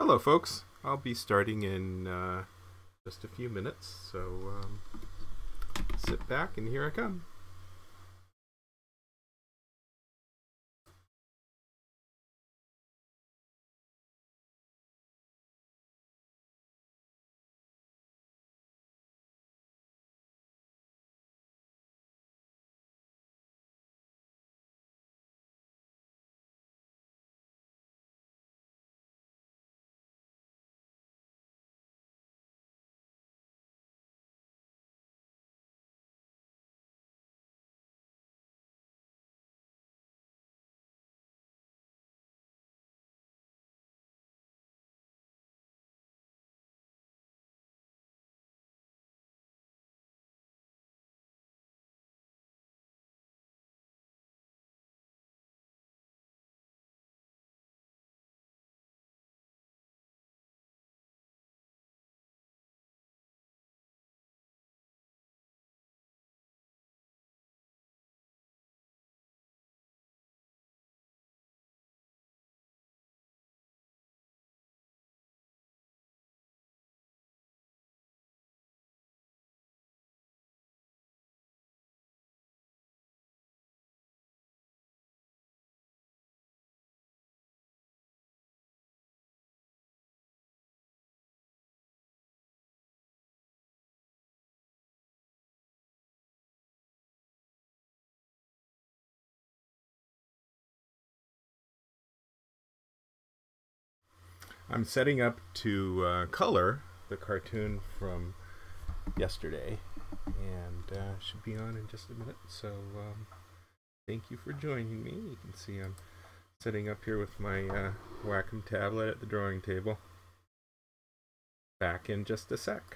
Hello, folks. I'll be starting in just a few minutes, so sit back and here I come. I'm setting up to color the cartoon from yesterday, and should be on in just a minute. So thank you for joining me. You can see I'm setting up here with my Wacom tablet at the drawing table. Back in just a sec.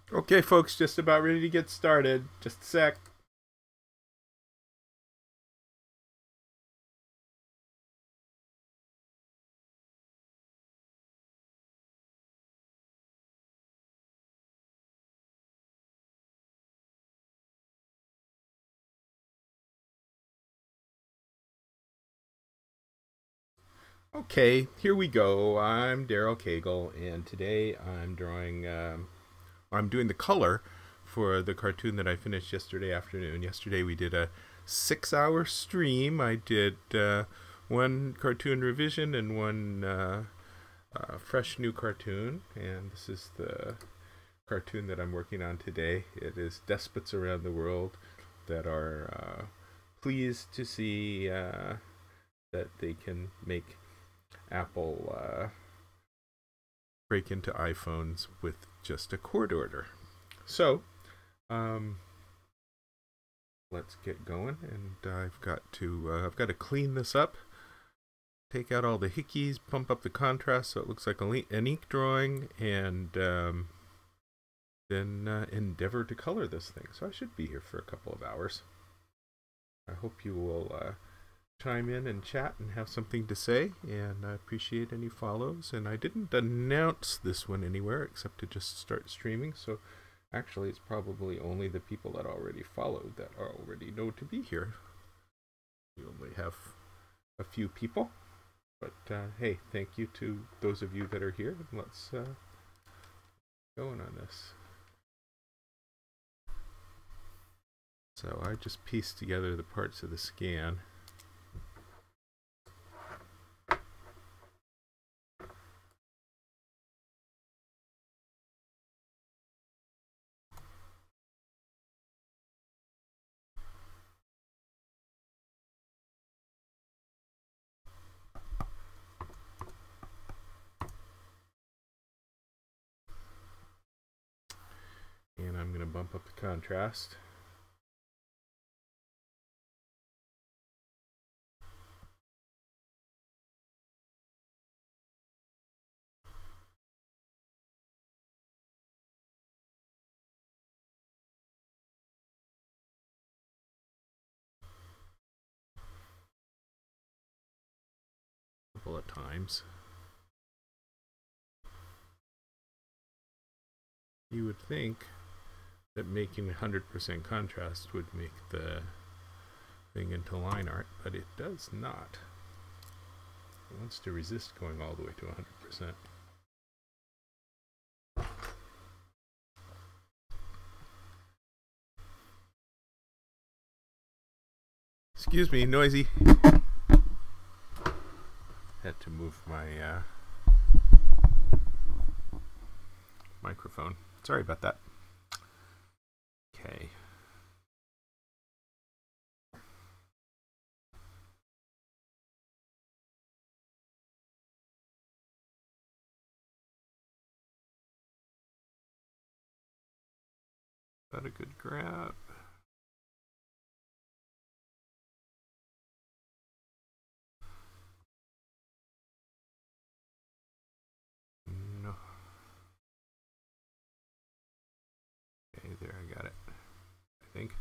Okay, folks, just about ready to get started. Just a sec. Okay, here we go. I'm Daryl Cagle, and today I'm drawing. I'm doing the color for the cartoon that I finished yesterday afternoon. Yesterday we did a 6-hour stream. I did one cartoon revision and one fresh new cartoon, and this is the cartoon that I'm working on today. It is despots around the world that are pleased to see that they can make Apple break into iPhones with just a court order. So, let's get going, and I've got to clean this up, take out all the hickeys, pump up the contrast so it looks like an ink drawing, and then endeavor to color this thing. So I should be here for a couple of hours. I hope you will chime in and chat and have something to say, and I appreciate any follows. And I didn't announce this one anywhere except to just start streaming, so actually it's probably only the people that already followed that already know to be here. We only have a few people, but hey, thank you to those of you that are here, and let's go on this. So I just pieced together the parts of the scan. And I'm going to bump up the contrast. A couple of times. You would think that making 100% contrast would make the thing into line art, but it does not. It wants to resist going all the way to 100%. Excuse me, noisy. Had to move my microphone. Sorry about that. Okay. Is that a good grab? No. Okay, there, I got it. I think.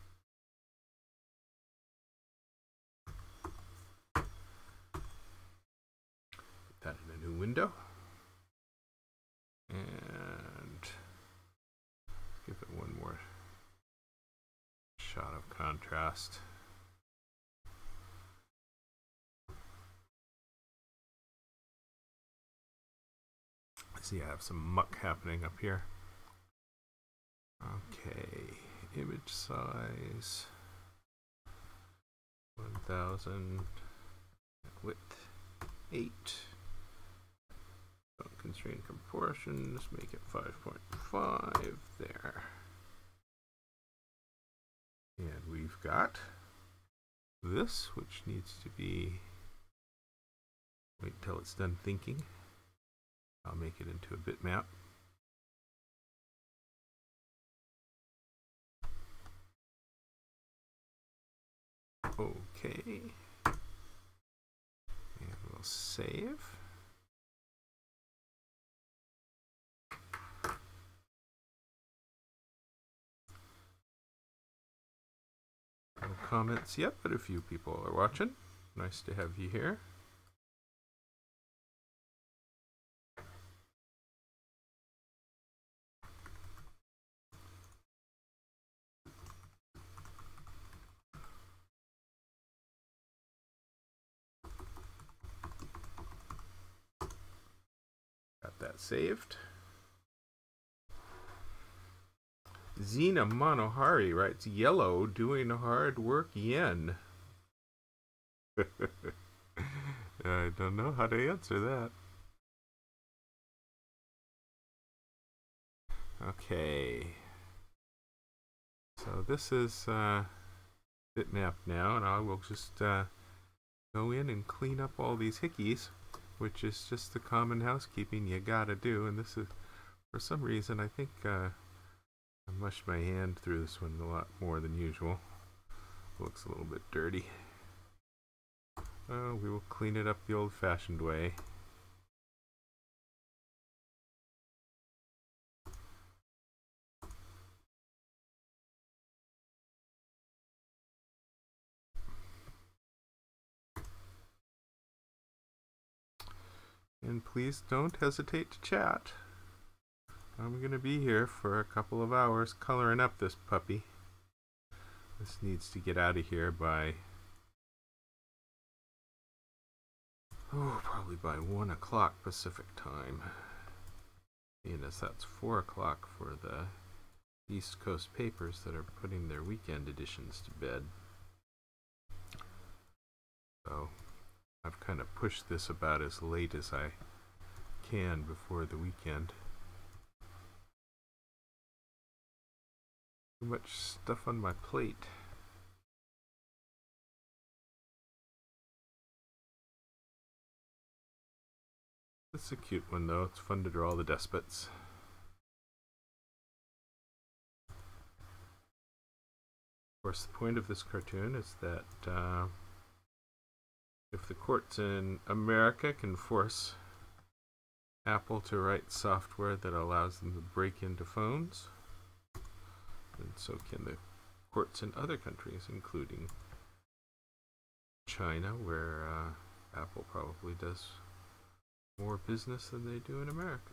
Put that in a new window. And give it one more shot of contrast. See, I have some muck happening up here. Okay, image size 1000, width 8. Don't constrain proportions, make it 5.5 there. And we've got this, which needs to be, wait until it's done thinking. I'll make it into a bitmap. Okay. And we'll save. comments yet, but a few people are watching. Nice to have you here. Got that saved. Zena Manohari writes, yellow doing hard work yen. I don't know how to answer that. Okay. So this is Bitmap now, and I will just go in and clean up all these hickeys, which is just the common housekeeping you gotta do. And this is, for some reason, I think I mushed my hand through this one a lot more than usual. Looks a little bit dirty. We will clean it up the old-fashioned way. And please don't hesitate to chat. I'm going to be here for a couple of hours coloring up this puppy. This needs to get out of here by, probably by 1 o'clock Pacific time. And as that's 4 o'clock for the East Coast papers that are putting their weekend editions to bed. So I've kind of pushed this about as late as I can before the weekend. Too much stuff on my plate. This is a cute one though. It's fun to draw the despots. Of course, the point of this cartoon is that if the courts in America can force Apple to write software that allows them to break into phones, and so can the courts in other countries, including China, where Apple probably does more business than they do in America.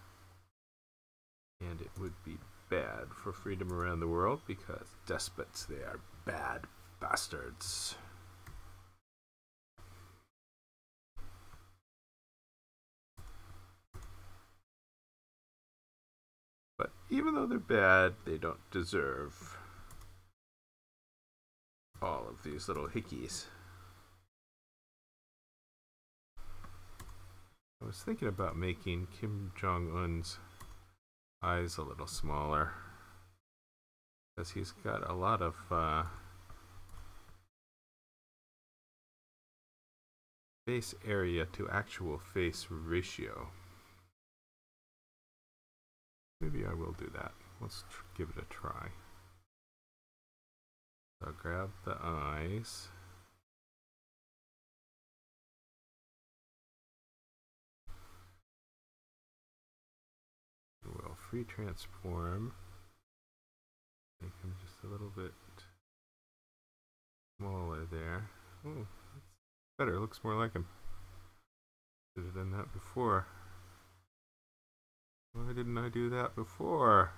And it would be bad for freedom around the world because despots, they are bad bastards. But even though they're bad, they don't deserve all of these little hickeys. I was thinking about making Kim Jong-un's eyes a little smaller, because he's got a lot of face area to actual face ratio. Maybe I will do that. Let's give it a try. So I'll grab the eyes. We'll free transform. Make him just a little bit smaller there. Oh, that's better. It looks more like him. Should have done that before. Why didn't I do that before?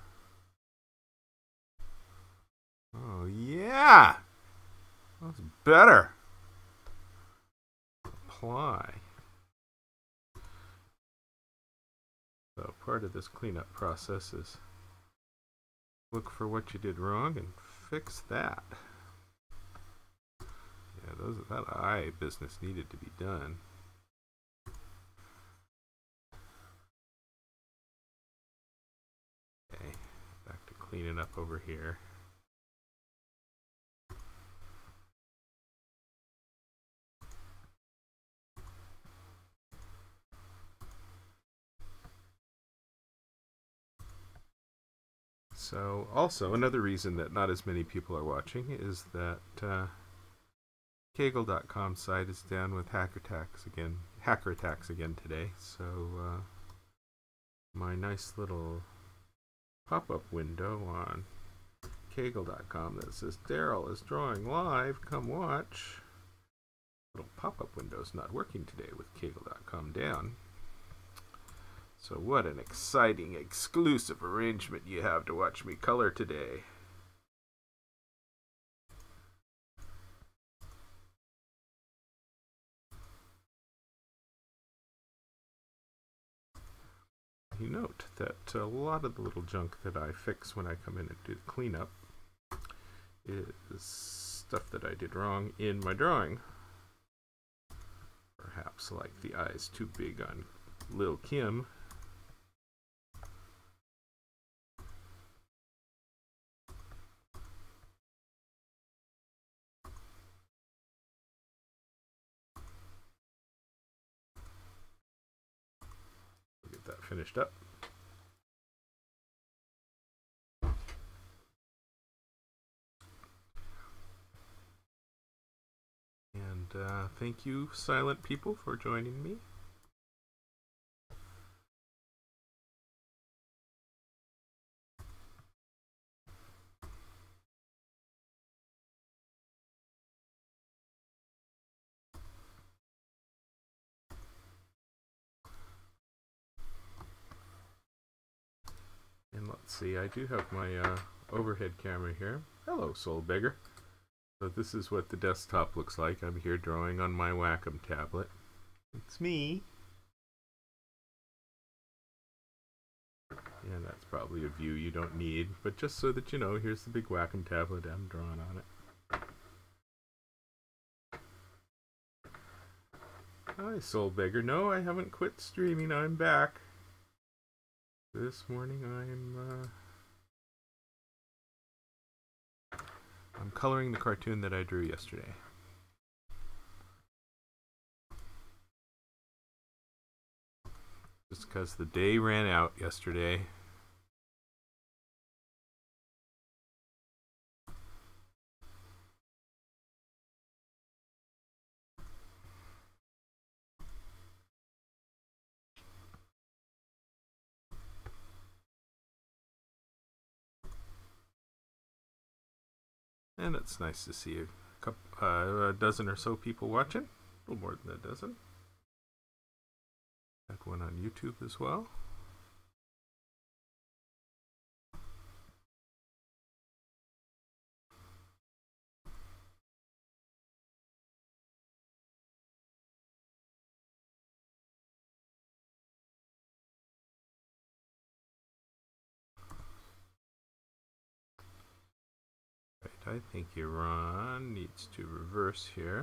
Oh, yeah! That's better. Apply. So part of this cleanup process is look for what you did wrong and fix that. Yeah, that eye business needed to be done. Okay, back to cleaning up over here. So also another reason that not as many people are watching is that Kaggle.com site is down with hacker attacks again today. So my nice little pop-up window on Kaggle.com that says Daryl is drawing live. Come watch. Little pop-up window's not working today with Kaggle.com down. So what an exciting exclusive arrangement you have to watch me color today. You note that a lot of the little junk that I fix when I come in and do the cleanup is stuff that I did wrong in my drawing. Perhaps like the eyes too big on Lil Kim. Get that finished up. And thank you, silent people, for joining me. And let's see, I do have my overhead camera here. Hello, Soul Beggar. So this is what the desktop looks like. I'm here drawing on my Wacom tablet. It's me. And that's probably a view you don't need, but just so that you know, here's the big Wacom tablet. I'm drawing on it. Hi, Soul Beggar. No, I haven't quit streaming. I'm back. This morning I'm coloring the cartoon that I drew yesterday. Just because the day ran out yesterday. And it's nice to see a dozen or so people watching. A little more than a dozen. Got one on YouTube as well. I think Iran needs to reverse here.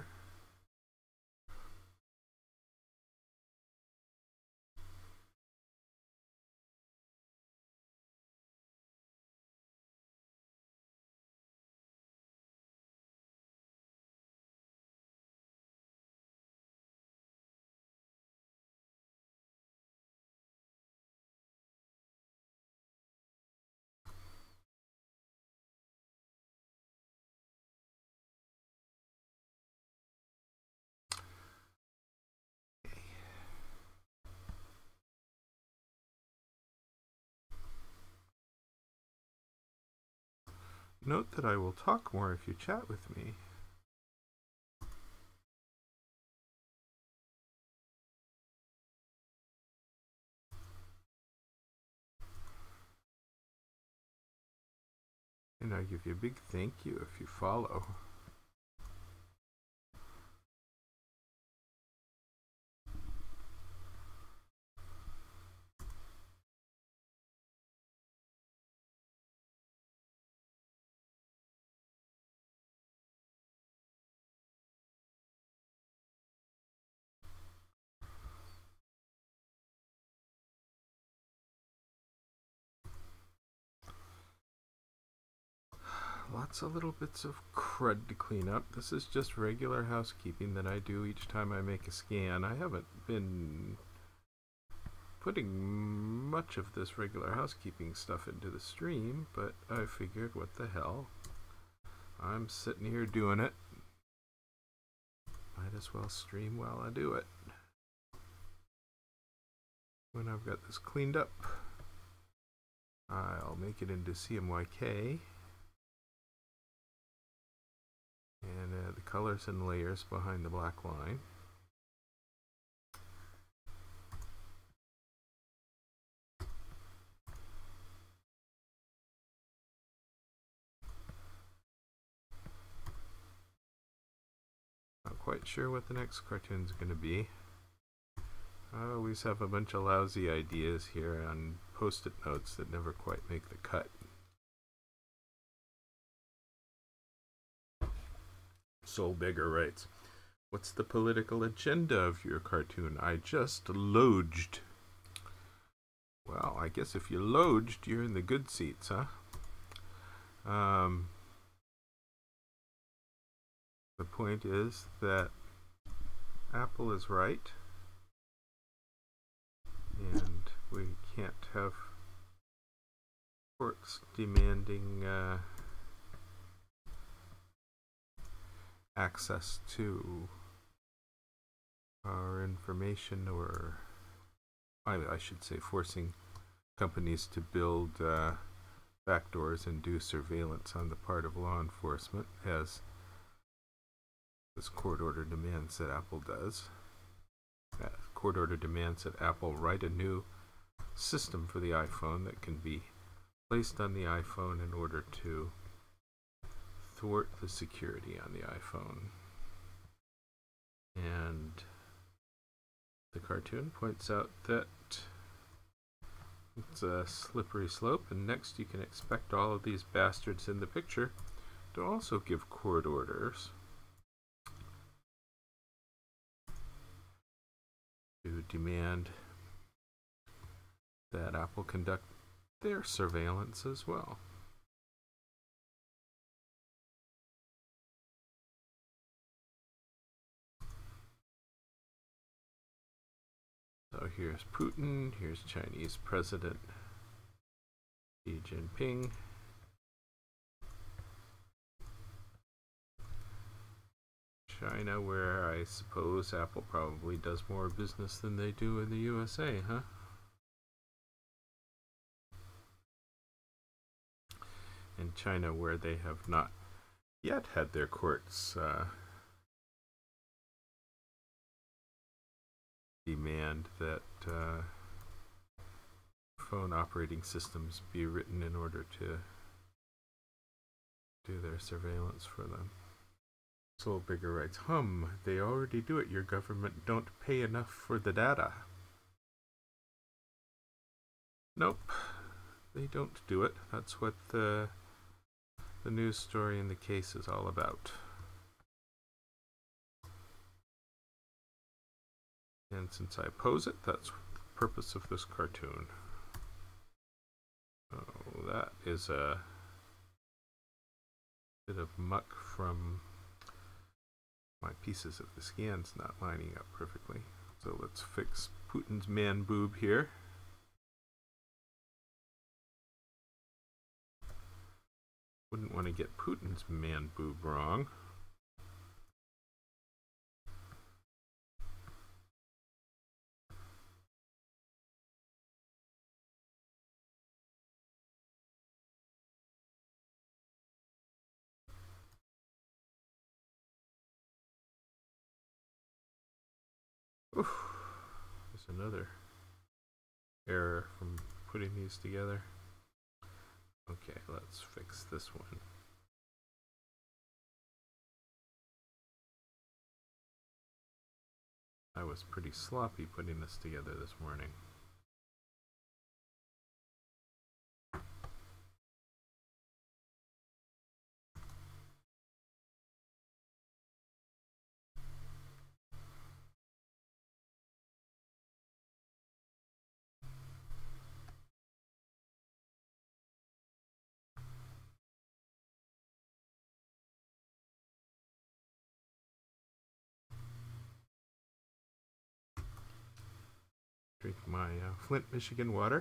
Note that I will talk more if you chat with me. And I give you a big thank you if you follow. Lots of little bits of crud to clean up. This is just regular housekeeping that I do each time I make a scan. I haven't been putting much of this regular housekeeping stuff into the stream, but I figured, what the hell? I'm sitting here doing it. Might as well stream while I do it. When I've got this cleaned up, I'll make it into CMYK. And the colors and layers behind the black line. Not quite sure what the next cartoon's going to be. I always have a bunch of lousy ideas here on post-it notes that never quite make the cut. Soul Bigger writes, "What's the political agenda of your cartoon? I just lodged." Well, I guess if you lodged, you're in the good seats, huh? The point is that Apple is right, and we can't have courts demanding access to our information, or I should say forcing companies to build backdoors and do surveillance on the part of law enforcement, as this court order demands that Apple does. Court order demands that Apple write a new system for the iPhone that can be placed on the iPhone in order to thwart the security on the iPhone. And the cartoon points out that it's a slippery slope, and next you can expect all of these bastards in the picture to also give court orders to demand that Apple conduct their surveillance as well. So here's Putin, here's Chinese President Xi Jinping. China, where I suppose Apple probably does more business than they do in the USA, huh? In China, where they have not yet had their courts demand that phone operating systems be written in order to do their surveillance for them. Soul Bigger writes, they already do it. Your government don't pay enough for the data. Nope, they don't do it. That's what the news story in the case is all about. And since I oppose it, that's the purpose of this cartoon. Oh, that is a bit of muck from my pieces of the scans not lining up perfectly. So let's fix Putin's man boob here. Wouldn't want to get Putin's man boob wrong. Oof, there's another error from putting these together. Okay, let's fix this one. I was pretty sloppy putting this together this morning. Drink my Flint, Michigan water.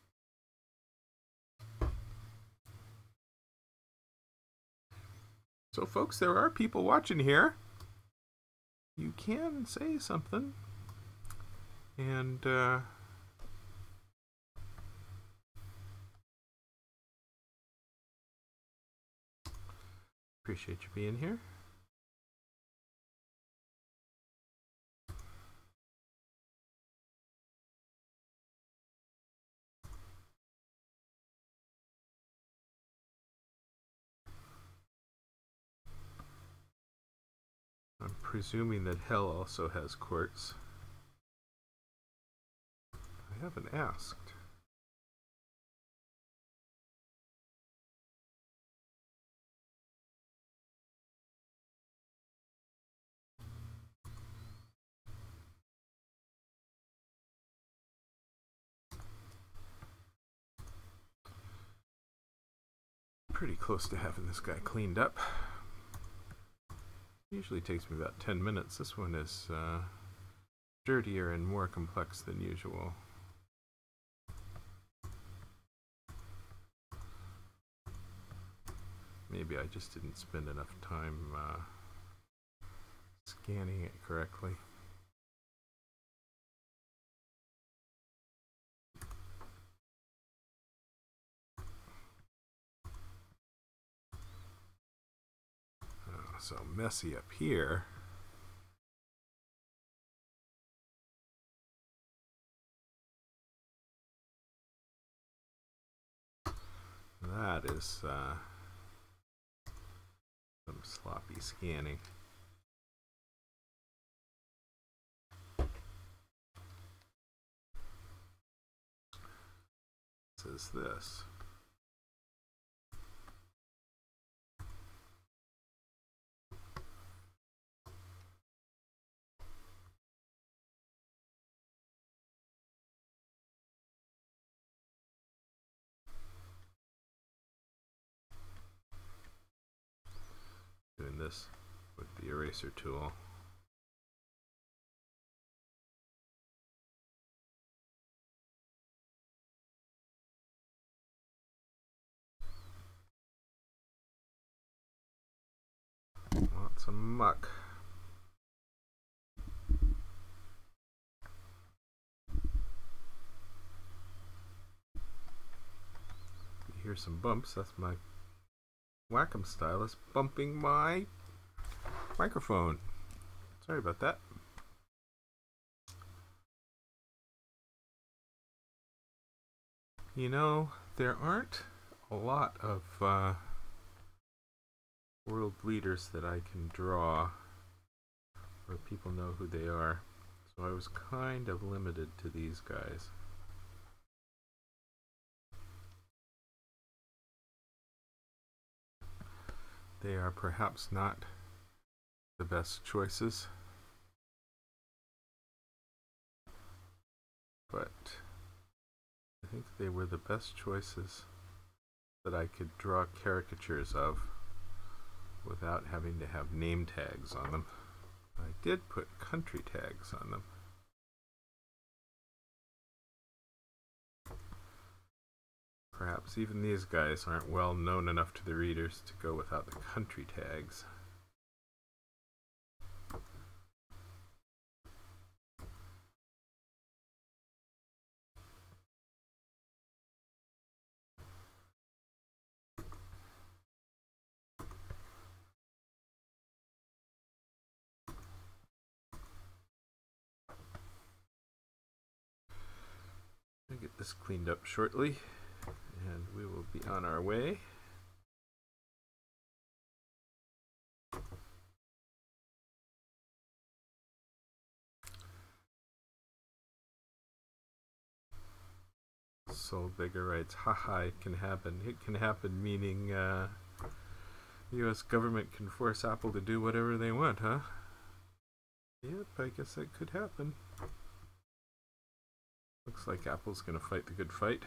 So folks, there are people watching here. You can say something. And appreciate you being here. I'm presuming that hell also has courts. I haven't asked. Pretty close to having this guy cleaned up. Usually takes me about 10 minutes. This one is dirtier and more complex than usual. Maybe I just didn't spend enough time scanning it correctly. So messy up here. That is some sloppy scanning. Says this. Doing this with the eraser tool. Lots of muck. You hear some bumps. That's my Wacom stylus bumping my microphone. Sorry about that. You know, there aren't a lot of world leaders that I can draw where people know who they are, so I was kind of limited to these guys. They are perhaps not the best choices, but I think they were the best choices that I could draw caricatures of without having to have name tags on them. I did put country tags on them. Perhaps even these guys aren't well known enough to the readers to go without the country tags. I'll get this cleaned up shortly, and we will be on our way. Soul Beggar writes, haha, it can happen. It can happen, meaning the US government can force Apple to do whatever they want, huh? Yep, I guess that could happen. Looks like Apple's gonna fight the good fight.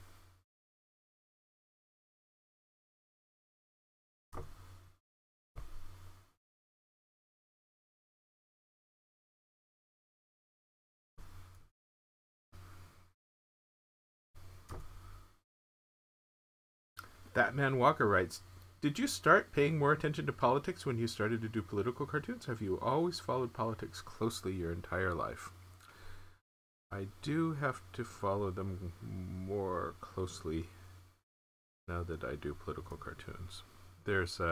That Man Walker writes, did you start paying more attention to politics when you started to do political cartoons? Have you always followed politics closely your entire life? I do have to follow them more closely now that I do political cartoons. There's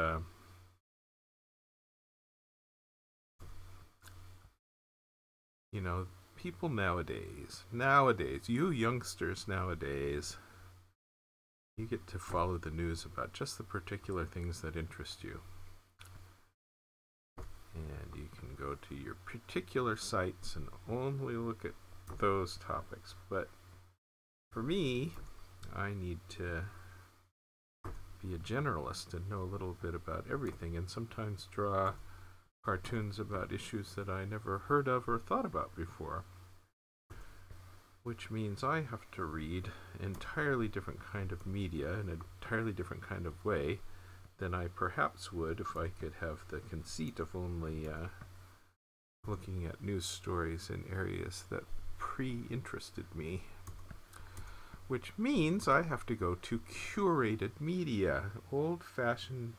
you know, people nowadays, you youngsters nowadays, you get to follow the news about just the particular things that interest you. And you can go to your particular sites and only look at those topics. But for me, I need to be a generalist and know a little bit about everything, and sometimes draw cartoons about issues that I never heard of or thought about before, which means I have to read an entirely different kind of media in an entirely different kind of way than I perhaps would if I could have the conceit of only looking at news stories in areas that pre-interested me. Which means I have to go to curated media, old-fashioned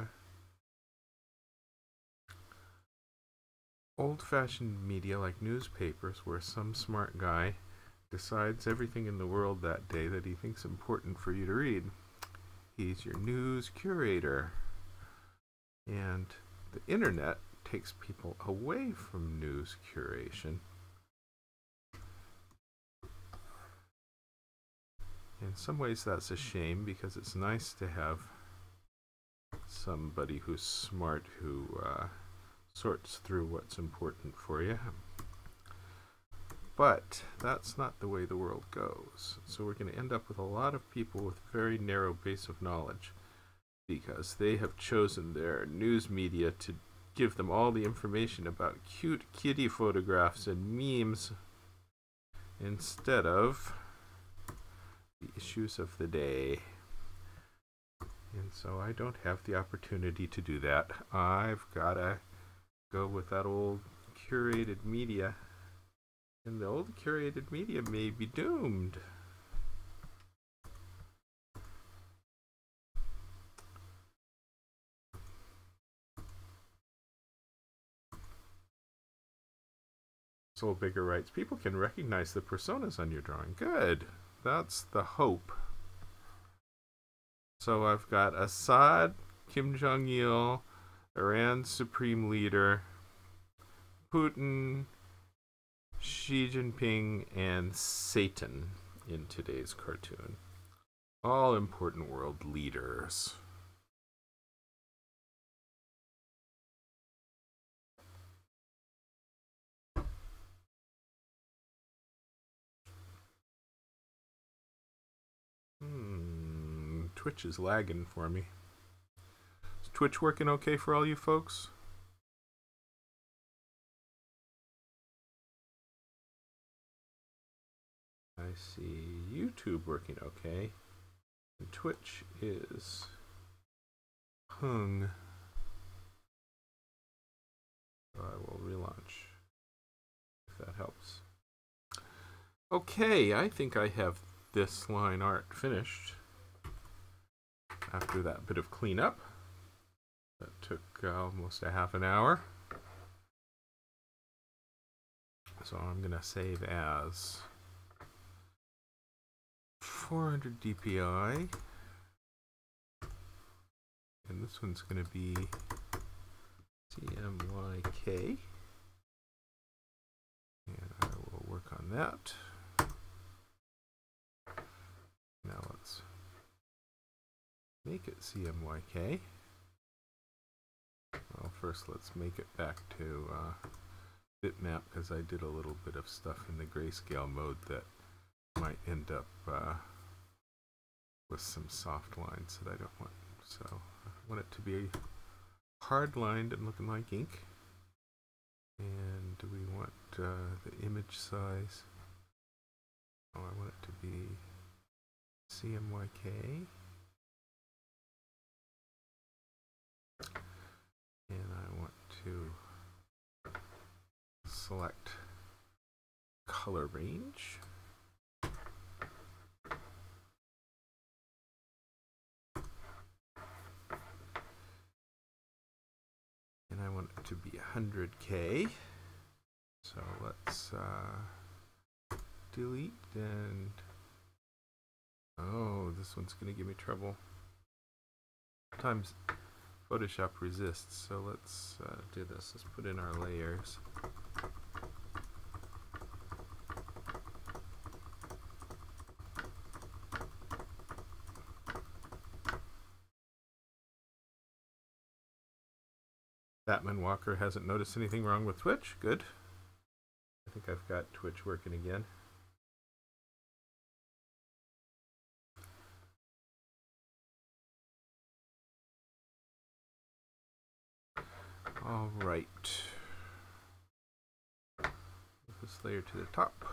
media like newspapers, where some smart guy decides everything in the world that day that he thinks important for you to read. He's your news curator. And the internet takes people away from news curation. In some ways that's a shame, because it's nice to have somebody who's smart who sorts through what's important for you. But that's not the way the world goes. So we're going to end up with a lot of people with a very narrow base of knowledge, because they have chosen their news media to give them all the information about cute kitty photographs and memes instead of the issues of the day. And so I don't have the opportunity to do that. I've got to go with that old curated media. And the old curated media may be doomed. Soul Bigger writes, people can recognize the personas on your drawing. Good. That's the hope. So I've got Assad, Kim Jong-il, Iran's supreme leader, Putin, Xi Jinping, and Satan in today's cartoon. All important world leaders. Twitch is lagging for me. Is Twitch working okay for all you folks? I see YouTube working okay. And Twitch is hung. So I will relaunch if that helps. Okay, I think I have this line art finished after that bit of cleanup. That took almost a half an hour. So I'm going to save as 400 DPI. And this one's going to be CMYK. And I will work on that. Now let's make it CMYK. Well, first let's make it back to bitmap, because I did a little bit of stuff in the grayscale mode that might end up with some soft lines that I don't want. So I want it to be hard lined and looking like ink. And do we want the image size? Oh, I want it to be CMYK. And I want to select color range. And I want it to be 100K. So let's delete and... Oh, this one's going to give me trouble. Sometimes Photoshop resists, so let's do this. Let's put in our layers. Batman Walker hasn't noticed anything wrong with Twitch. Good. I think I've got Twitch working again. All right. Move this layer to the top.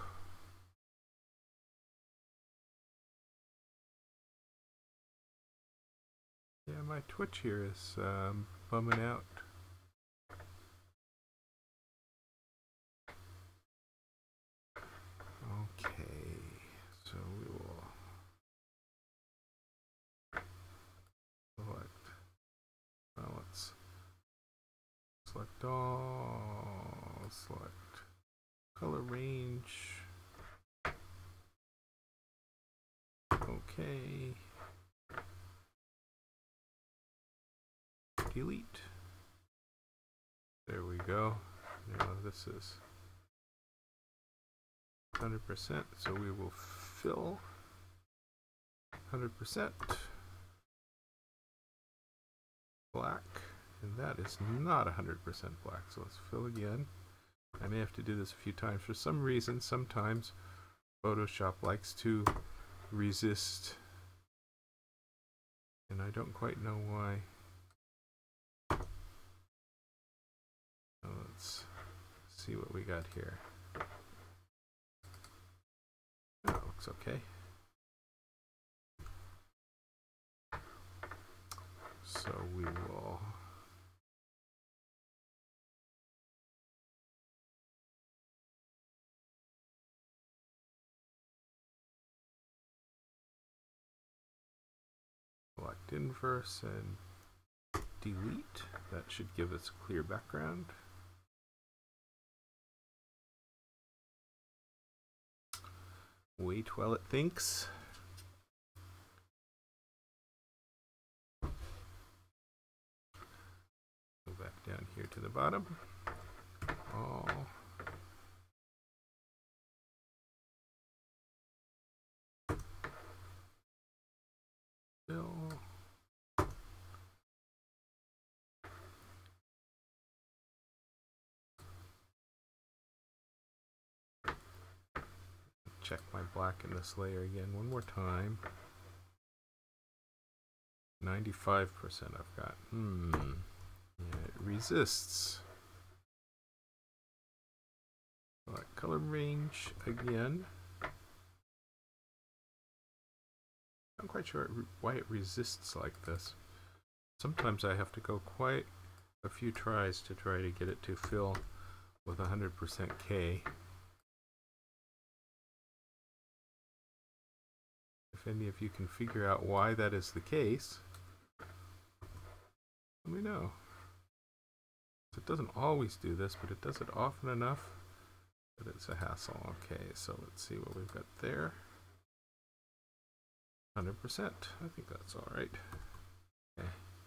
Yeah, my Twitch here is bumming out. Okay, so we will select balance. Select all. Select color range. Okay. Delete. There we go. Now this is 100%, so we will fill 100% black, and that is not 100% black, so let's fill again. I may have to do this a few times. For some reason, sometimes Photoshop likes to resist, and I don't quite know why. Let's see what we got here. Oh, looks okay. So we will select inverse and delete. That should give us a clear background. Wait while it thinks. Go back down here to the bottom. All. Fill. Check my black in this layer again one more time. 95% I've got. Yeah, it resists. Select color range again. I'm quite sure why it resists like this. Sometimes I have to go quite a few tries to try to get it to fill with 100% K. If any of you can figure out why that is the case, let me know. It doesn't always do this, but it does it often enough that it's a hassle. Okay, so let's see what we've got there. 100%. I think that's all right. Okay.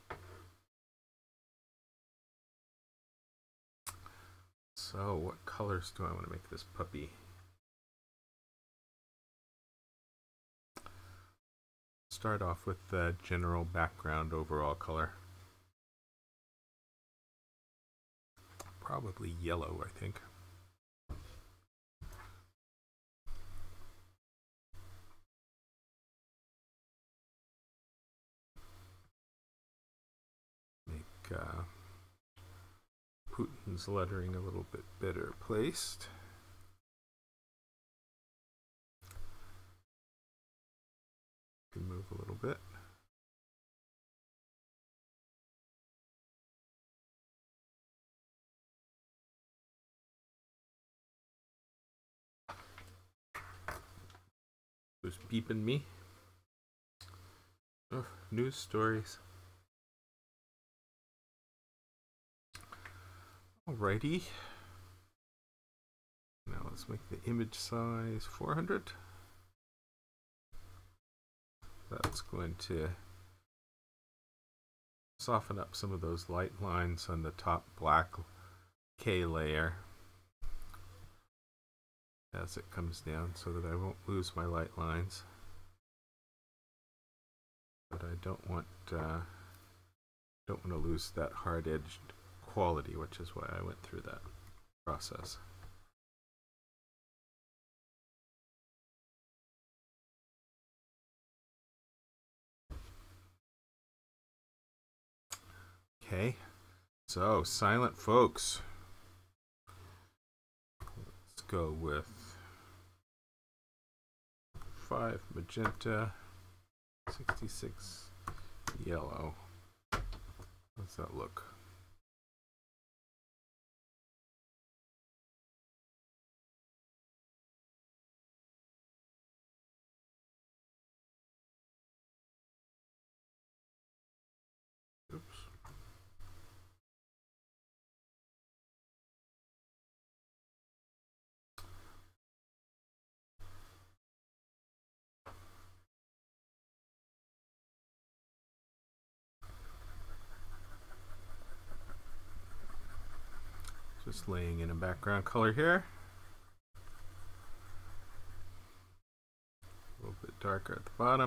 So what colors do I want to make this puppy? Start off with the general background overall color. Probably yellow, I think. Make Putin's lettering a little bit better placed. Can move a little bit. Who's beeping me? Oh, news stories. Alrighty. Now let's make the image size 400. That's going to soften up some of those light lines on the top black K layer as it comes down so that I won't lose my light lines. But I don't want to lose that hard edged quality, which is why I went through that process. Okay, so silent folks. Let's go with 5 magenta, 66 yellow. How's that look? Oops. Just laying in a background color here. A little bit darker at the bottom.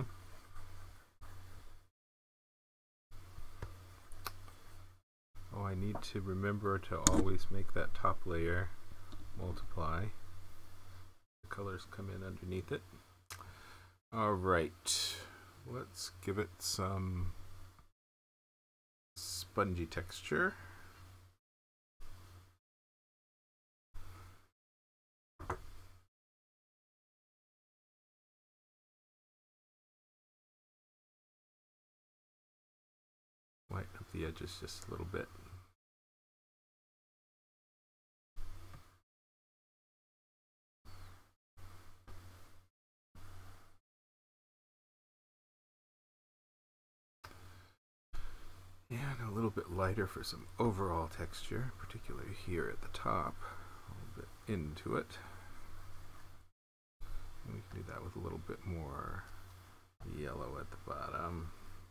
Oh, I need to remember to always make that top layer multiply. The colors come in underneath it. All right, let's give it some spongy texture. Lighten up the edges just a little bit. And a little bit lighter for some overall texture, particularly here at the top, a little bit into it. And we can do that with a little bit more yellow at the bottom.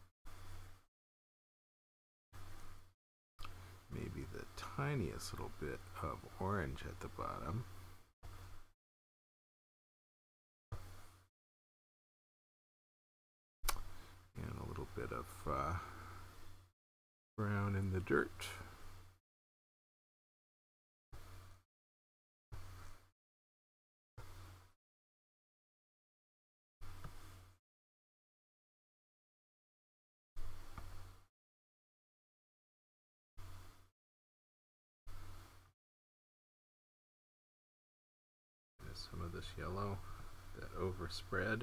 Maybe the tiniest little bit of orange at the bottom. And a little bit of brown in the dirt. There's some of this yellow that overspread.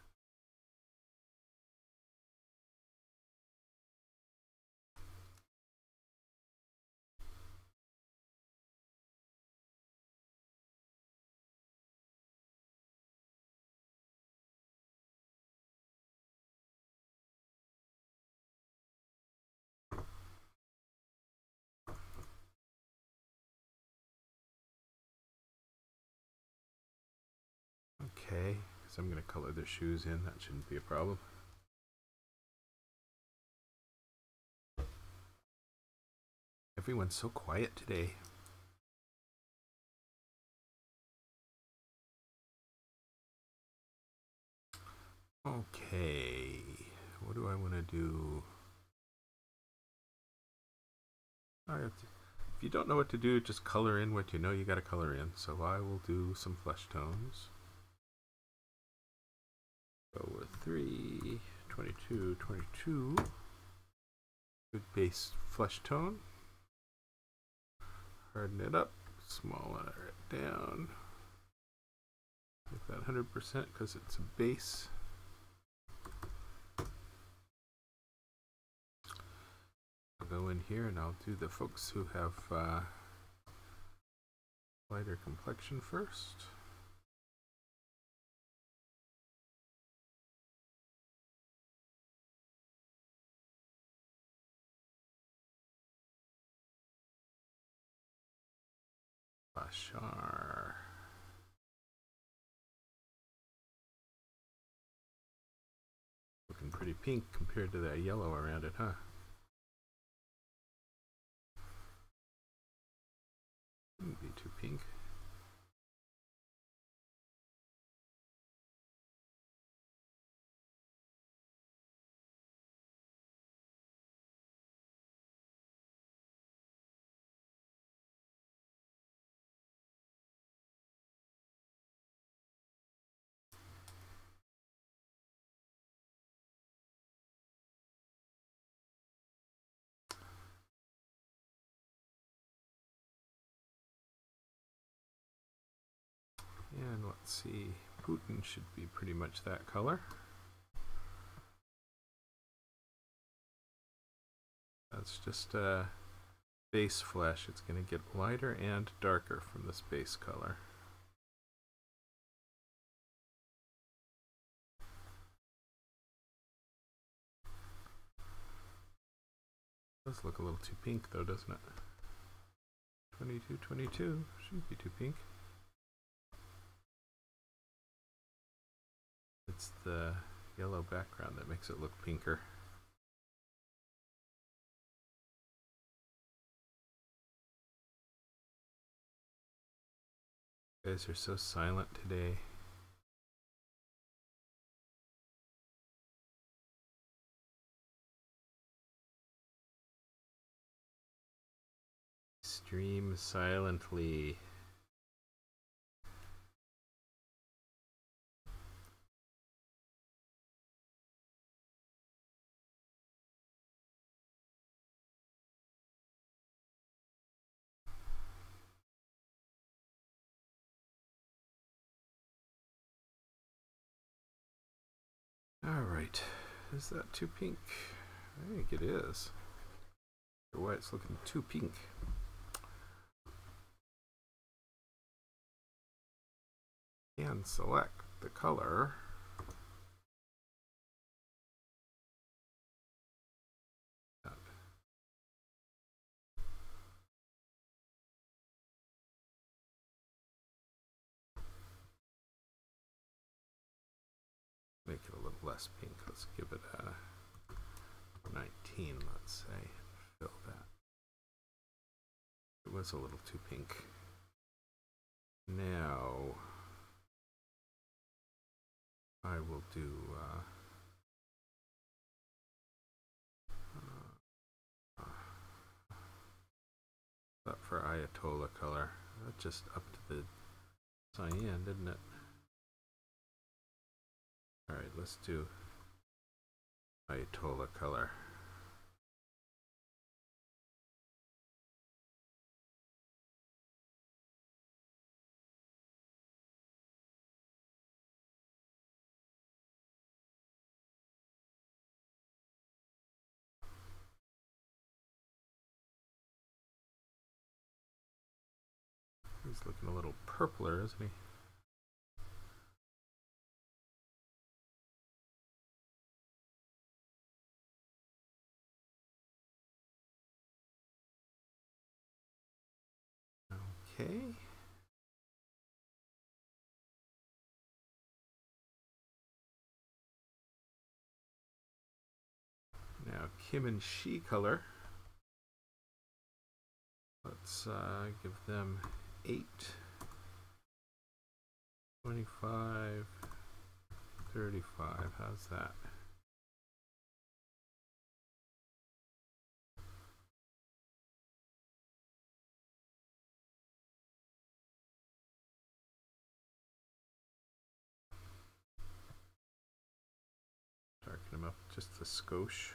Okay, because I'm going to color their shoes in, that shouldn't be a problem. Everyone's so quiet today. Okay, what do I want to do? If you don't know what to do, just color in what you know you got to color in. So I will do some flesh tones. Go with 3, 22, 22. Good base flesh tone. Harden it up, smaller it down. Make that 100% because it's a base. I'll go in here and I'll do the folks who have lighter complexion first. Bashar. Looking pretty pink compared to that yellow around it, huh? Wouldn't be too pink. And let's see, Putin should be pretty much that color. That's just a base flesh. It's going to get lighter and darker from this base color. Does look a little too pink though, doesn't it? 22, 22. Shouldn't be too pink. It's the yellow background that makes it look pinker. You guys are so silent today. Stream silently. Alright, is that too pink? I think it is. Why it's looking too pink. And select the color. Make it a little less pink. Let's give it a 19, let's say. Fill that. It was a little too pink. Now I will do that for Ayatollah color. That just upped the cyan, didn't it? Alright, let's do Ayatollah color. He's looking a little purpler, isn't he? Okay. Now Kim and She color. Let's give them 8, 25, 35. How's that? Darken them up just a skosh.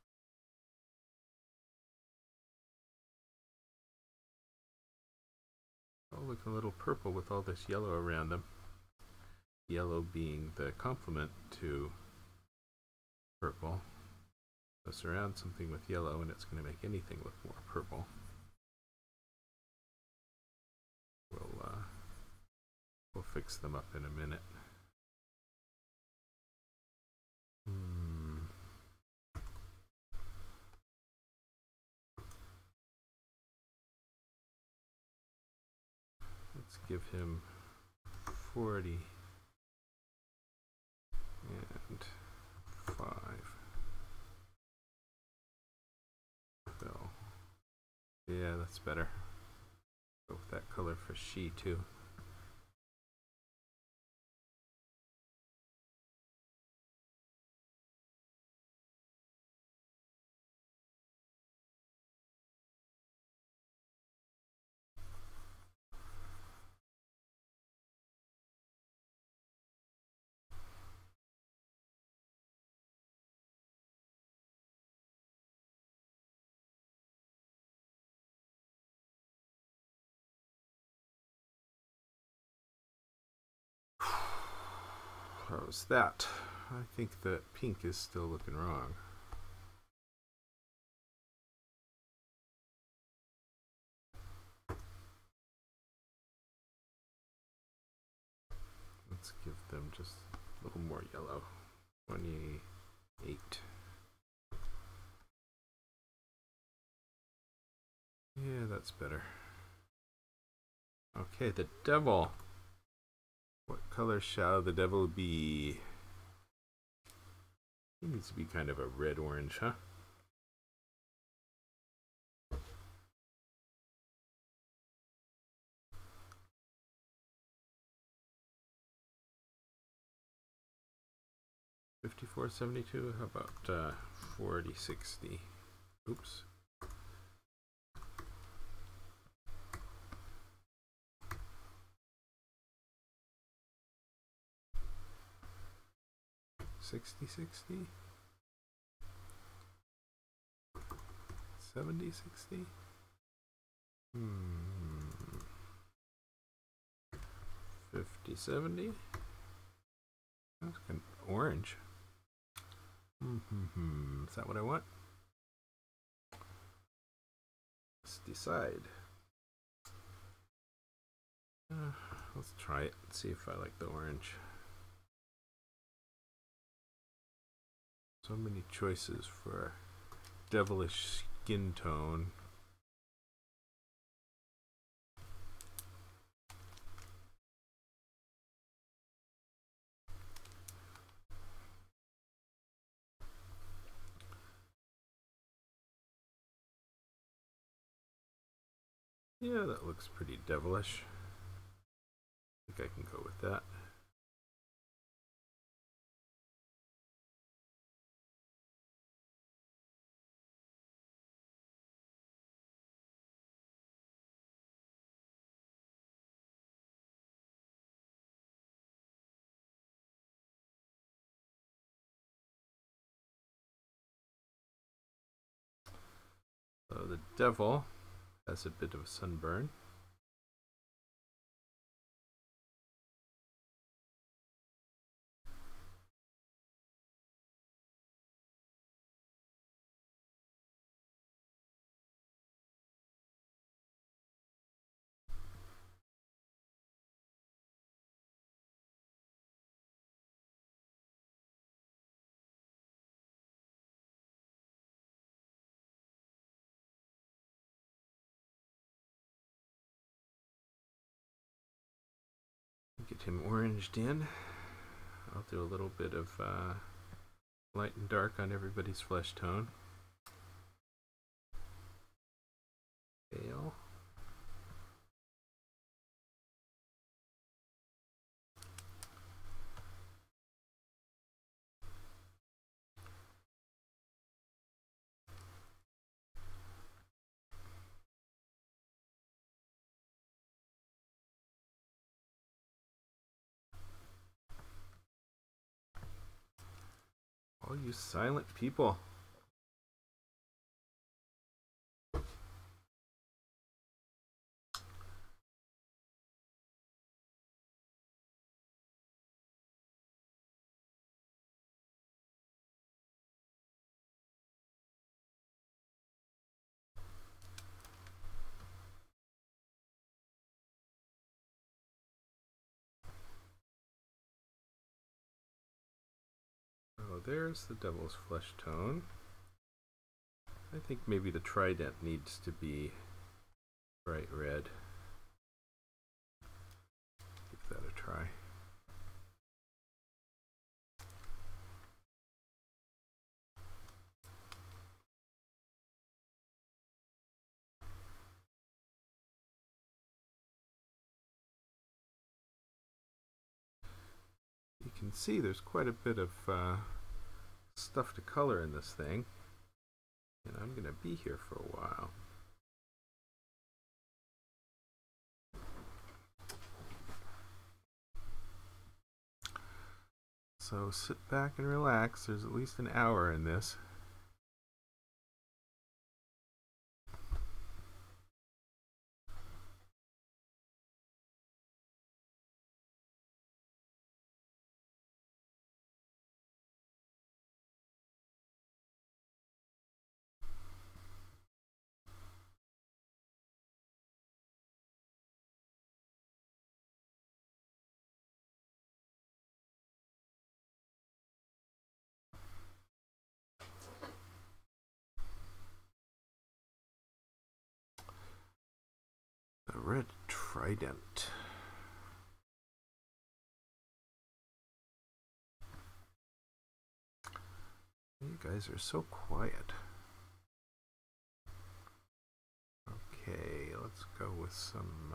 Oh, looking a little purple with all this yellow around them. Yellow being the complement to purple. So surround something with yellow and it's going to make anything look more purple. We'll fix them up in a minute. Let's give him 40 and 5. Fill. Yeah, that's better. Go with that color for She too. How's that? I think that pink is still looking wrong. Let's give them just a little more yellow. 28. Yeah, that's better. Okay, the devil. What color shall the devil be? He needs to be kind of a red-orange, huh? $54.72. How about 40.60? Oops. $60.60. 70.60. 50.70. That's kind of orange. Is that what I want? Let's decide. Let's try it and see if I like the orange. So many choices for devilish skin tone. Yeah, that looks pretty devilish. I think I can go with that. So the devil has a bit of a sunburn. Get him oranged in. I'll do a little bit of light and dark on everybody's flesh tone. Pale. All you silent people. Oh, there's the devil's flesh tone. I think maybe the trident needs to be bright red. Give that a try. You can see there's quite a bit of stuff to color in this thing, and I'm going to be here for a while. So sit back and relax. There's at least an hour in this. red trident. You guys are so quiet. Okay, let's go with some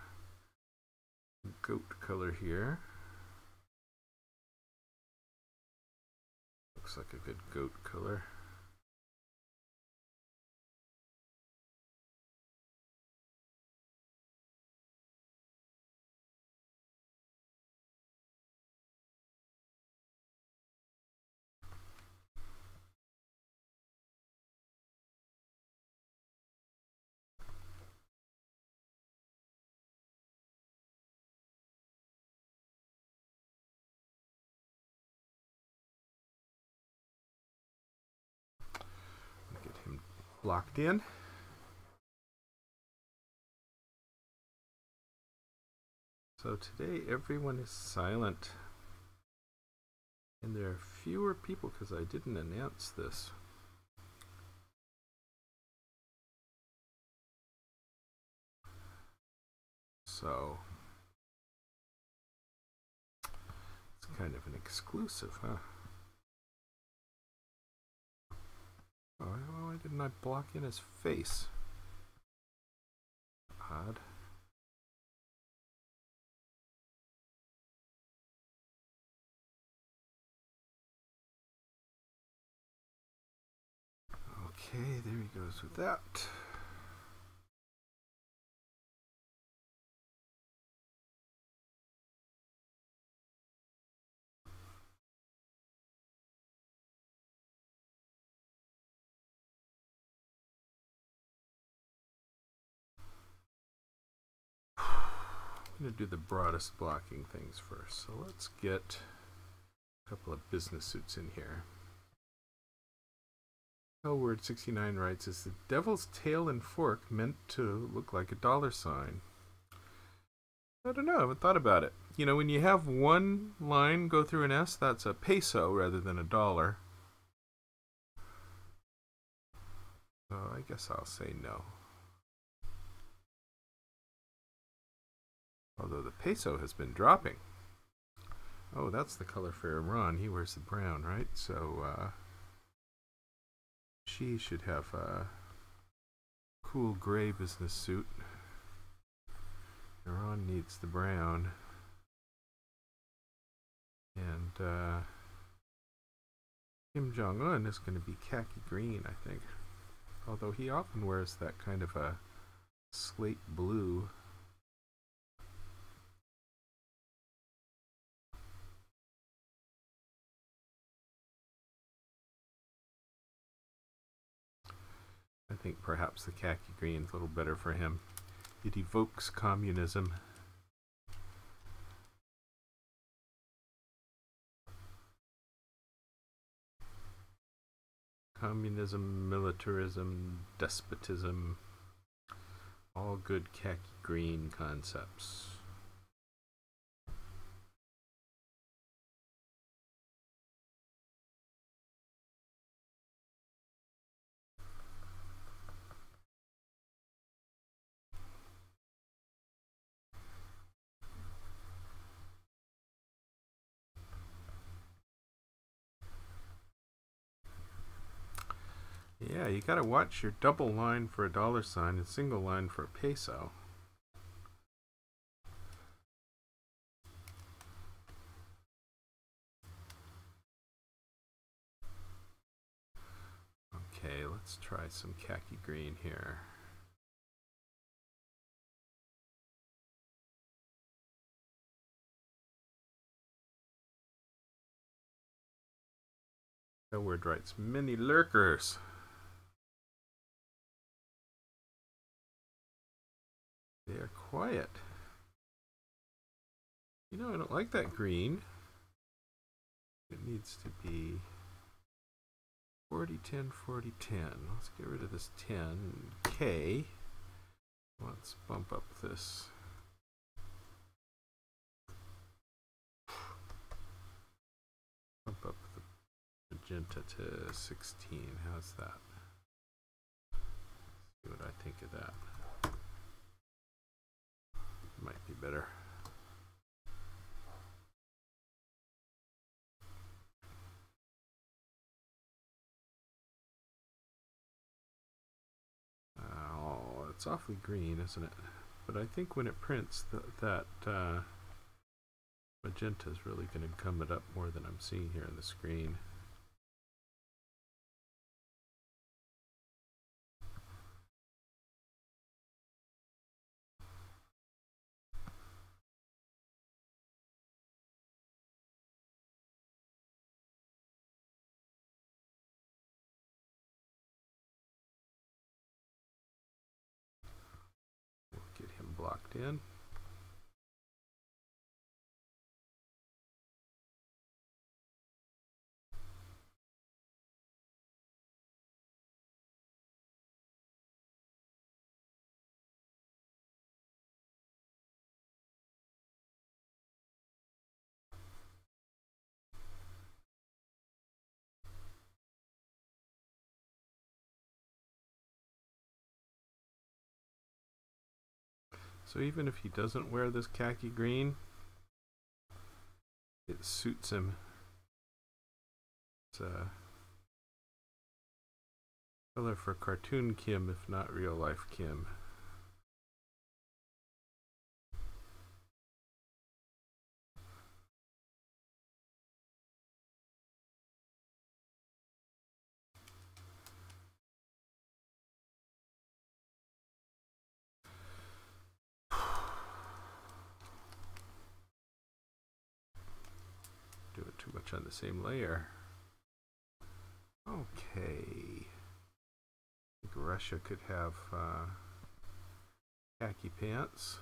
goat color here. Looks like a good goat color. Get him blocked in. So today everyone is silent. And there are fewer people because I didn't announce this. So it's kind of an exclusive, huh? Oh, why didn't I block in his face? Odd. Okay, there he goes with that. I'm going to do the broadest blocking things first. So let's get a couple of business suits in here. Word 69 writes, is the devil's tail and fork meant to look like a $sign? I don't know, I haven't thought about it. You know, when you have one line go through an S, that's a peso rather than a dollar. So I guess I'll say no. Although the peso has been dropping. Oh, that's the color for Iran. He wears the brown, right? So she should have a cool gray business suit. Iran needs the brown. And Kim Jong-un is going to be khaki green, I think. Although he often wears that kind of a slate blue. I think perhaps the khaki green is a little better for him. It evokes communism. Communism, militarism, despotism, all good khaki green concepts. Yeah, you gotta watch your double line for a $sign and single line for a peso. Okay, let's try some khaki green here. Word writes, many lurkers. They are quiet. You know, I don't like that green. It needs to be 40, 10, 40, 10. Let's get rid of this 10. K. Let's bump up this. Bump up the magenta to 16. How's that? Let's see what I think of that. Might be better. Oh, it's awfully green, isn't it? But I think when it prints, that magenta is really going to gum it up more than I'm seeing here on the screen. We'll get him blocked in. So even if he doesn't wear this khaki green, it suits him. It's a color for cartoon Kim, if not real life Kim. Do it too much on the same layer. Okay. I think Russia could have khaki pants.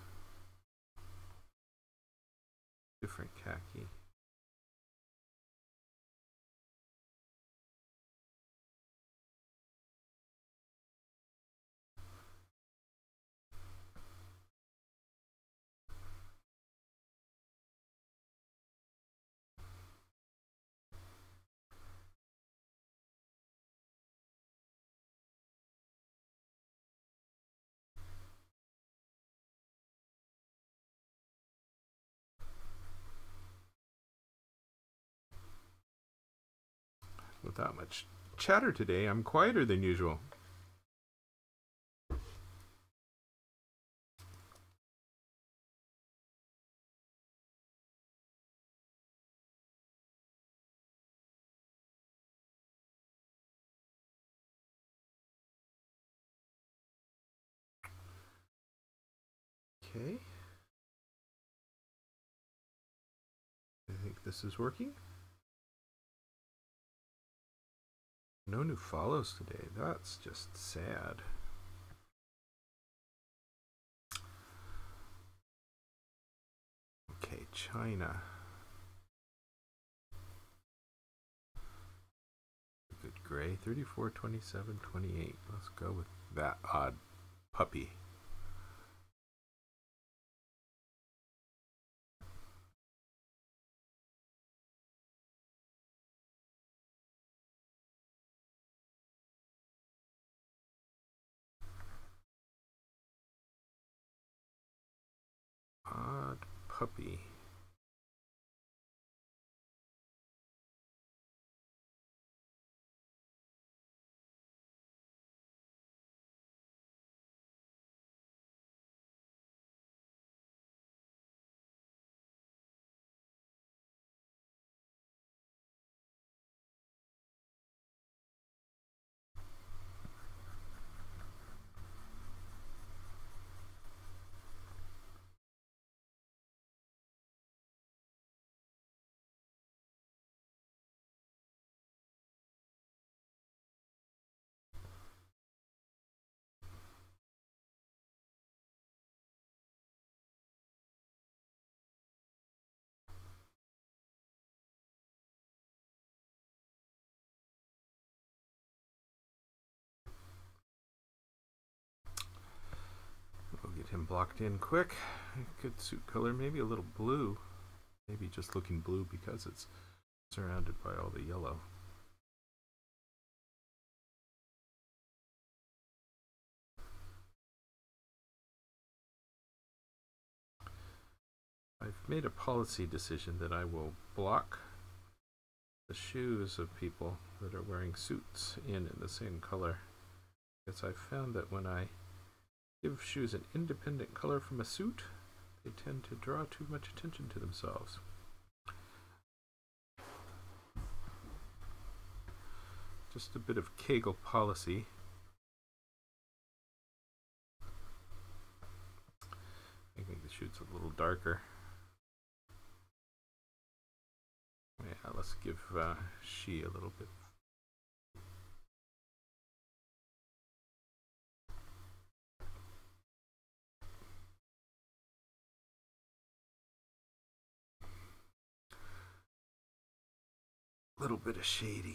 Different khaki. Without much chatter today, I'm quieter than usual. Okay. I think this is working. No new follows today. That's just sad. Okay, China. Good gray. 34, 27, 28. Let's go with that odd puppy. Odd puppy. We'll get him blocked in quick. Good suit color, maybe a little blue. Maybe just looking blue because it's surrounded by all the yellow. I've made a policy decision that I will block the shoes of people that are wearing suits in the same color, because I've found that when I give shoes an independent color from a suit, they tend to draw too much attention to themselves. Just a bit of Kegel policy. I think the shoot's a little darker. Yeah, let's give she a little bit. Little bit of shading.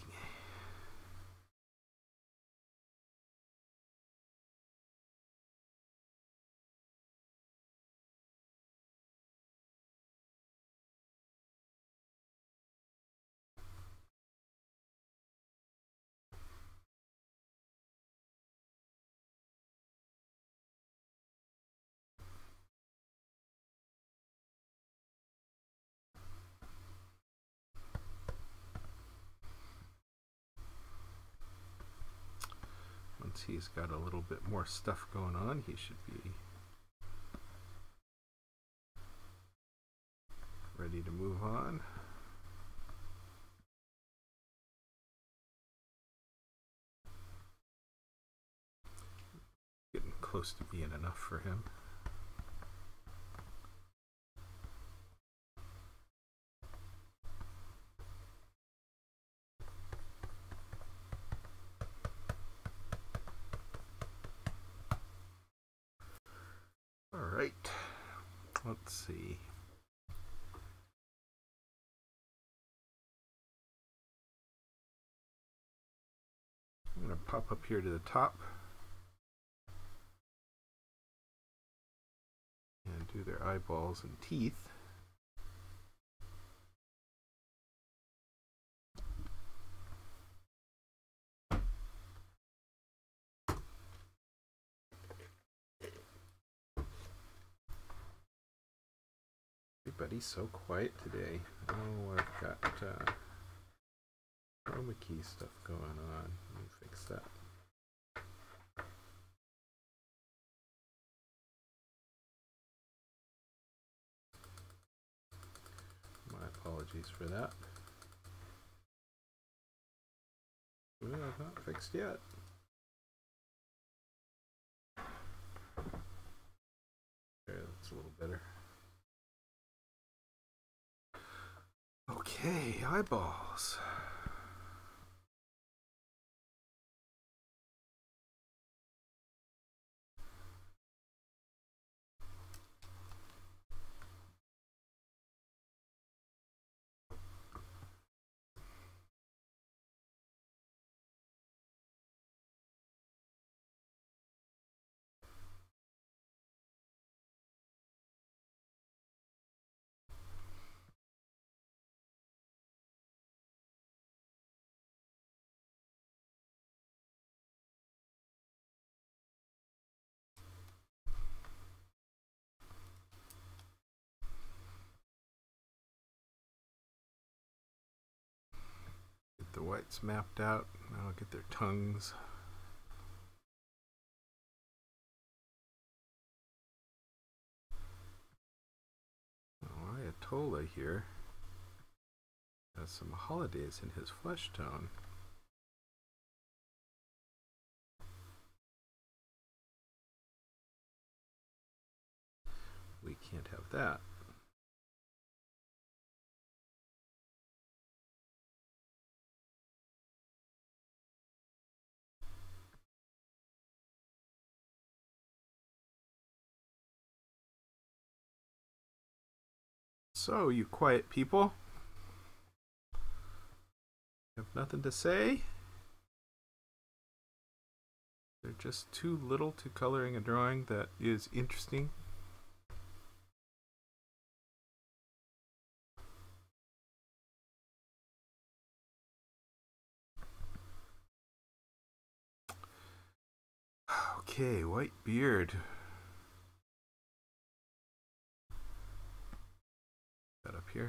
Once he's got a little bit more stuff going on, he should be ready to move on. Getting close to being enough for him. All right, let's see. I'm going to pop up here to the top and do their eyeballs and teeth. Everybody's so quiet today. Oh, I've got chroma key stuff going on. Let me fix that. My apologies for that. Well, not fixed yet. There, that's a little better. Okay, eyeballs. Get the whites mapped out. Now I'll get their tongues. Oh, Ayatollah here has some holidays in his flesh tone. We can't have that. So, you quiet people, have nothing to say? They're just too little to coloring a drawing that is interesting. Okay, white beard. here.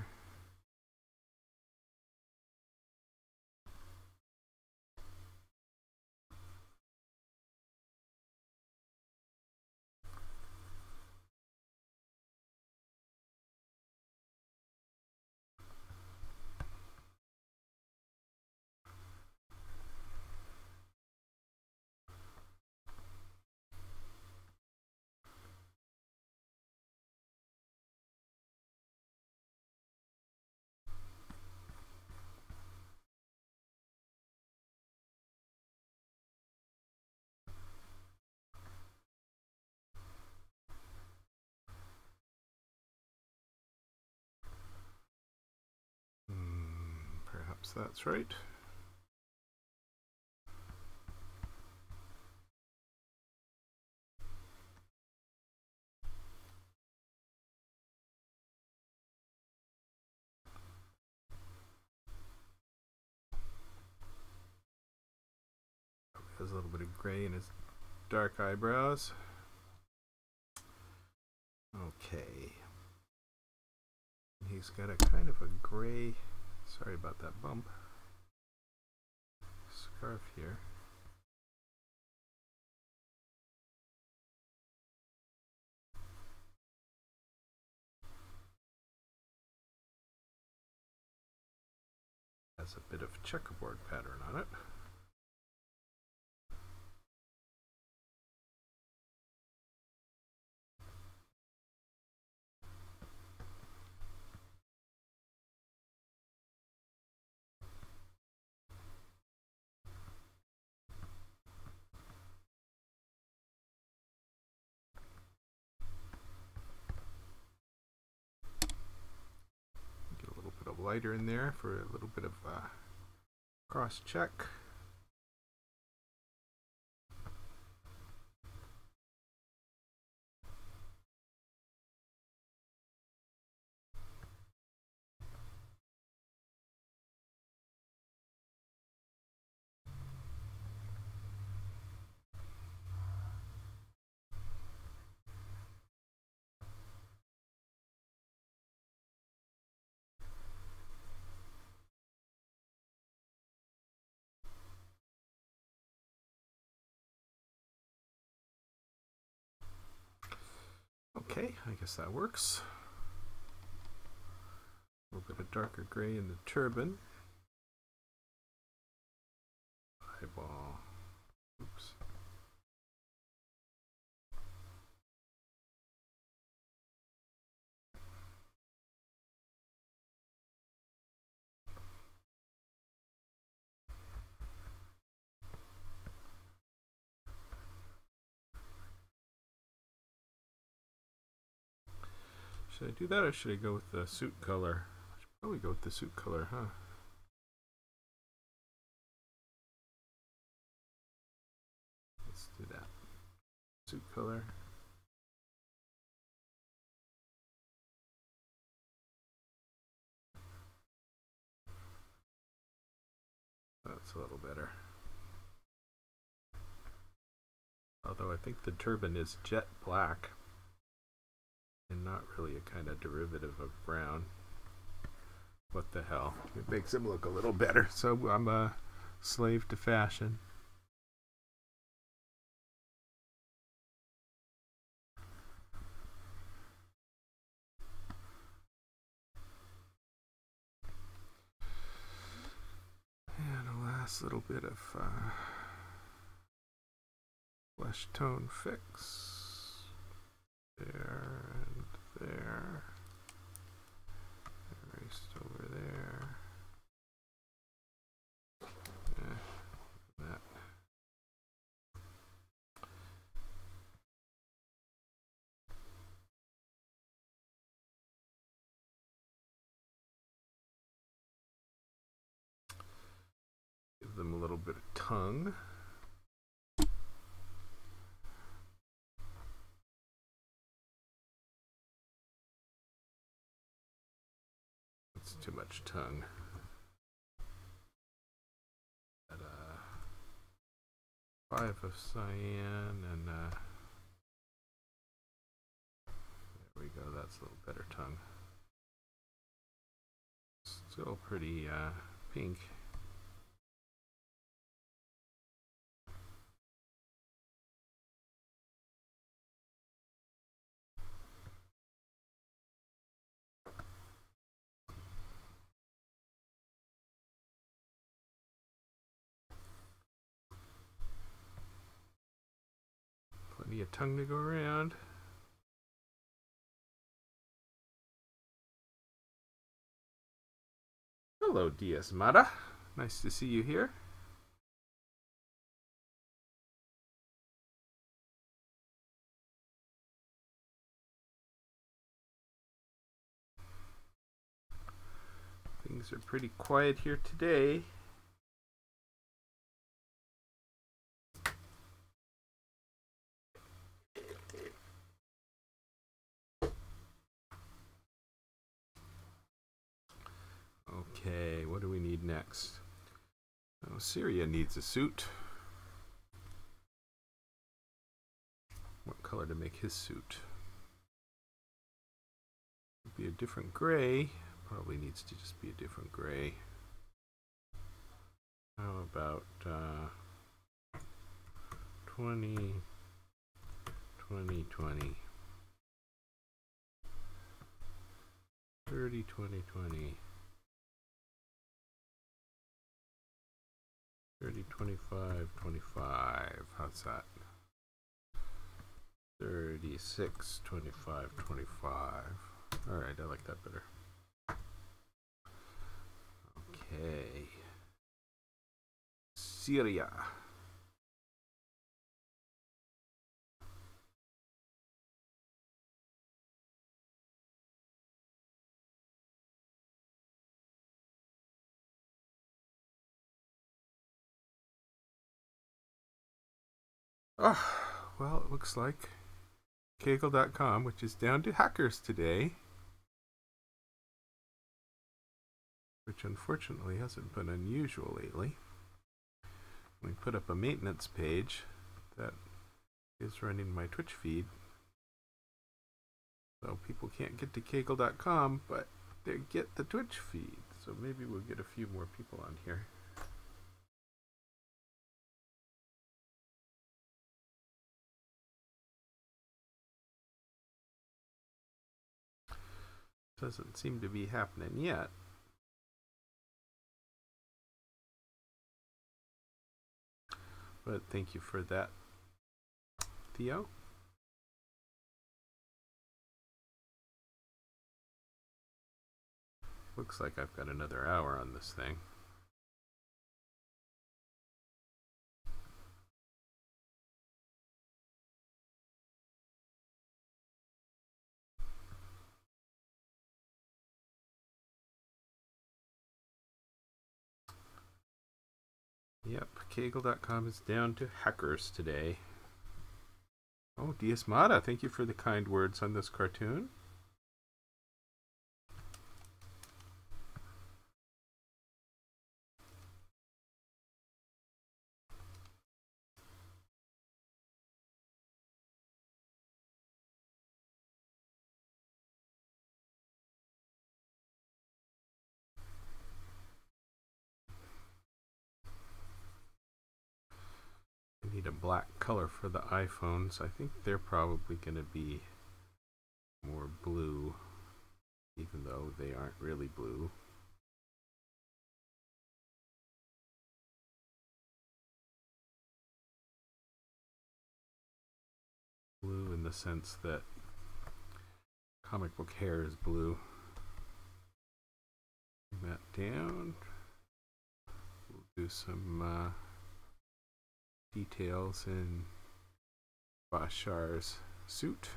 Perhaps that's right. Has a little bit of gray in his dark eyebrows. Okay. He's got a kind of a gray, sorry about that bump, scarf here. Has a bit of checkerboard pattern on it. Get a little bit of lighter in there for a little bit of cross check. Okay, I guess that works. A little bit of darker gray in the turban. Eyeball. Oops. Should I do that or should I go with the suit color? I should probably go with the suit color, huh? Let's do that. Suit color. That's a little better. Although I think the turban is jet black and not really a kind of derivative of brown. What the hell? It makes him look a little better. So I'm a slave to fashion. And a last little bit of flesh tone fix. There and there. Erased over there. That. Give them a little bit of tongue. That's too much tongue. At 5 of cyan and there we go, that's a little better tongue. Still pretty pink. Plenty of tongue to go around. Hello, Diaz Mata. Nice to see you here. Things are pretty quiet here today. Okay, what do we need next? Oh, Syria needs a suit. What color to make his suit? Would be a different gray. Probably needs to just be a different gray. How about 20, 20, 20. 30, 20, 20. 30, 25, 25. How's that? 36, 25, 25. Alright, I like that better. Okay. Syria. Oh, well, it looks like Kaggle.com, which is down to hackers today, which unfortunately hasn't been unusual lately. We put up a maintenance page that is running my Twitch feed, so people can't get to Kaggle.com, but they get the Twitch feed. So maybe we'll get a few more people on here. Doesn't seem to be happening yet. But thank you for that, Theo. Looks like I've got another hour on this thing. Yep, Kaggle.com is down to hackers today. Oh, Diaz Mata, thank you for the kind words on this cartoon. I need a black color for the iPhones. I think they're probably going to be more blue, even though they aren't really blue. Blue in the sense that comic book hair is blue. Bring that down. We'll do some details in Bashar's suit.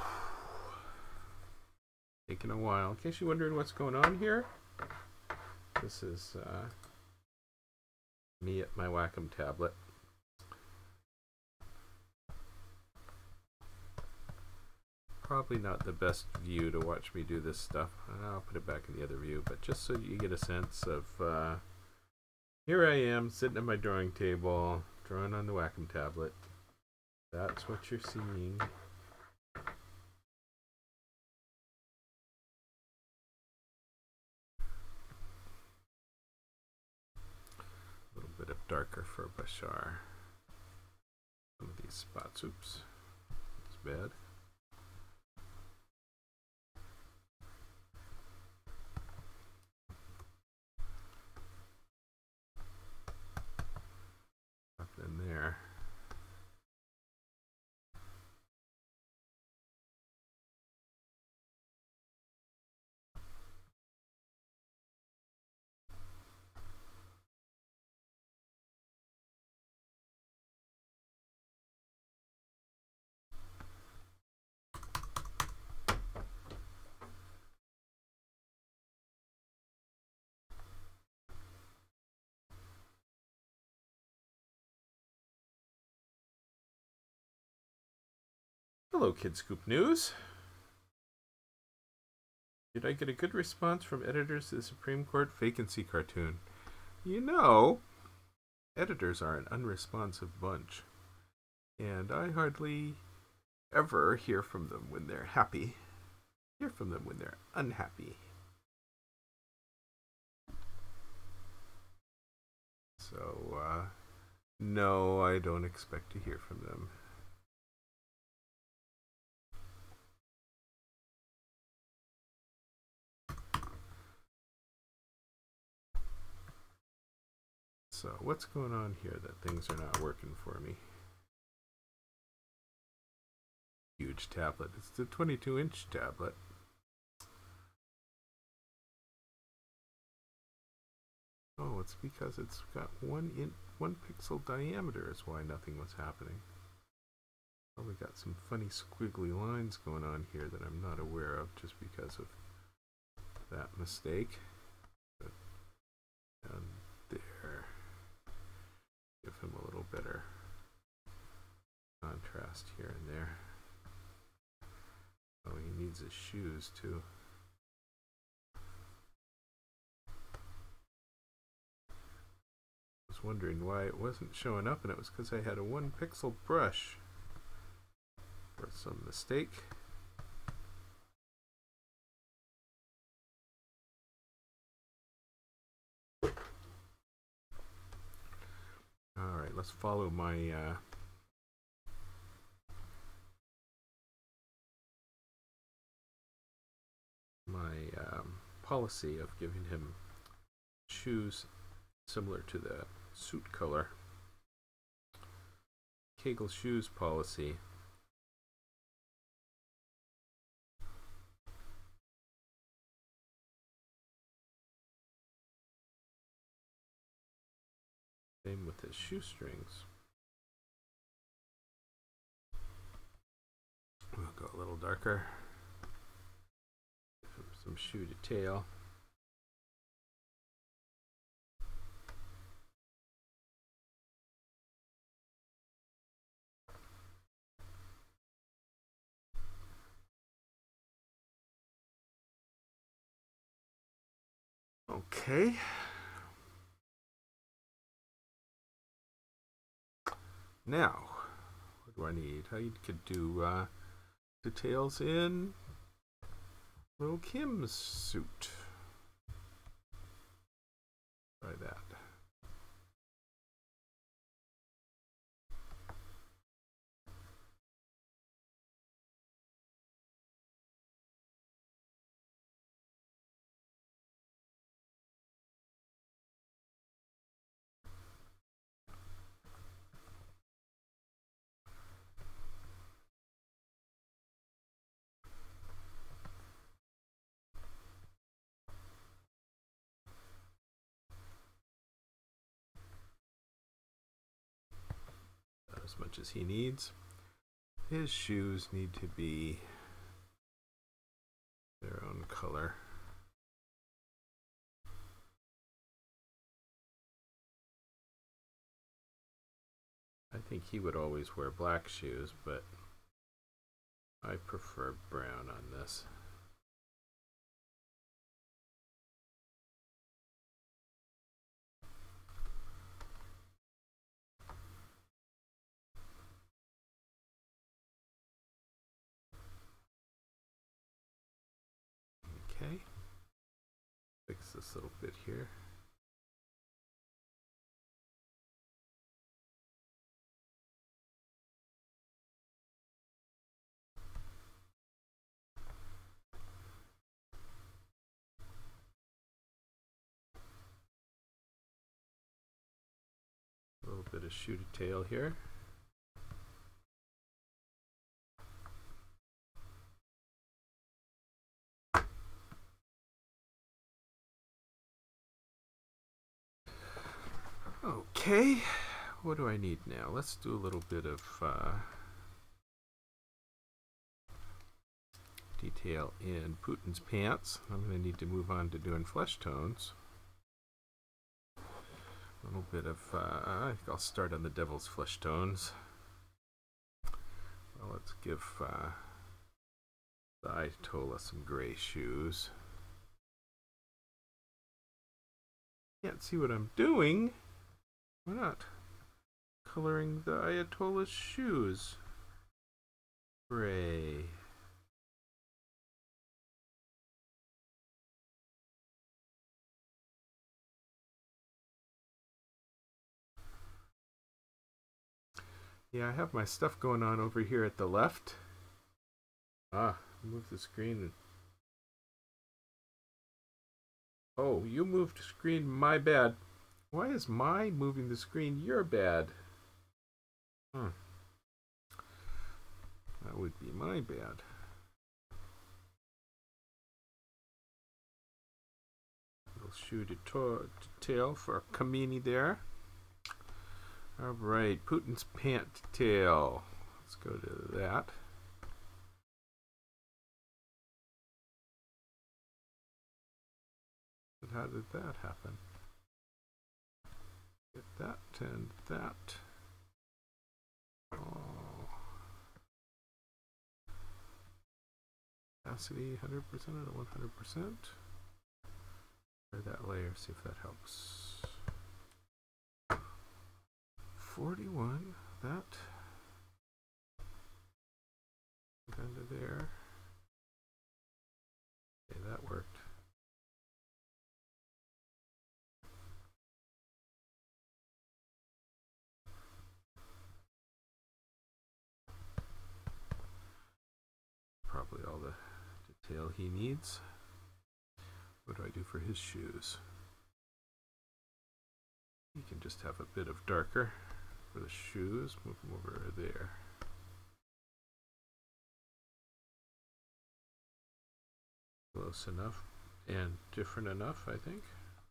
Taking a while. In case you're wondering what's going on here, This is me at my Wacom tablet. Probably not the best view to watch me do this stuff. I'll put it back in the other view, but just so you get a sense of here I am sitting at my drawing table, drawing on the Wacom tablet. That's what you're seeing. A little bit of darker for Bashar. Some of these spots, oops, that's bad. Up in there. Hello, Kid Scoop News. Did I get a good response from editors to the Supreme Court vacancy cartoon? You know, editors are an unresponsive bunch, and I hardly ever hear from them when they're happy. Hear from them when they're unhappy. So, no, I don't expect to hear from them. So what's going on here that things are not working for me? Huge tablet. It's the 22-inch tablet. Oh, it's because it's got 1 pixel diameter is why nothing was happening. Probably got some funny squiggly lines going on here that I'm not aware of just because of that mistake. But down there. Give him a little better contrast here and there. Oh, he needs his shoes too. I was wondering why it wasn't showing up, and it was because I had a 1 pixel brush for some mistake. Alright, let's follow my policy of giving him shoes similar to the suit color. Kegel shoes policy. Same with his shoestrings. We'll go a little darker. Give him some shoe detail. Okay. Now, what do I need? I could do details in little Kim's suit. Try that. As much as he needs. His shoes need to be their own color. think he would always wear black shoes, but I prefer brown on this. Okay, fix this little bit here. A little bit of shoe to tail here. Okay, what do I need now? Let's do a little bit of detail in Putin's pants. I'm going to need to move on to doing flesh tones. A little bit of, I think I'll start on the devil's flesh tones. Well, let's give the Ayatollah some gray shoes. Can't see what I'm doing. Why not? Coloring the Ayatollah's shoes gray. Yeah, I have my stuff going on over here at the left. Move the screen. Oh, you moved the screen, my bad. Why is my moving the screen your bad? That would be my bad. Little shoe to tail for Kamini there. Alright, Putin's pant tail. Let's go to that. But how did that happen? Get that and that. Oh. Opacity 100% or 100%. Try that layer, see if that helps. 41, that. Under there. Okay, that worked. Probably all the detail he needs. What do I do for his shoes? He can just have a bit of darker for the shoes. Move them over there. Close enough and different enough, I think.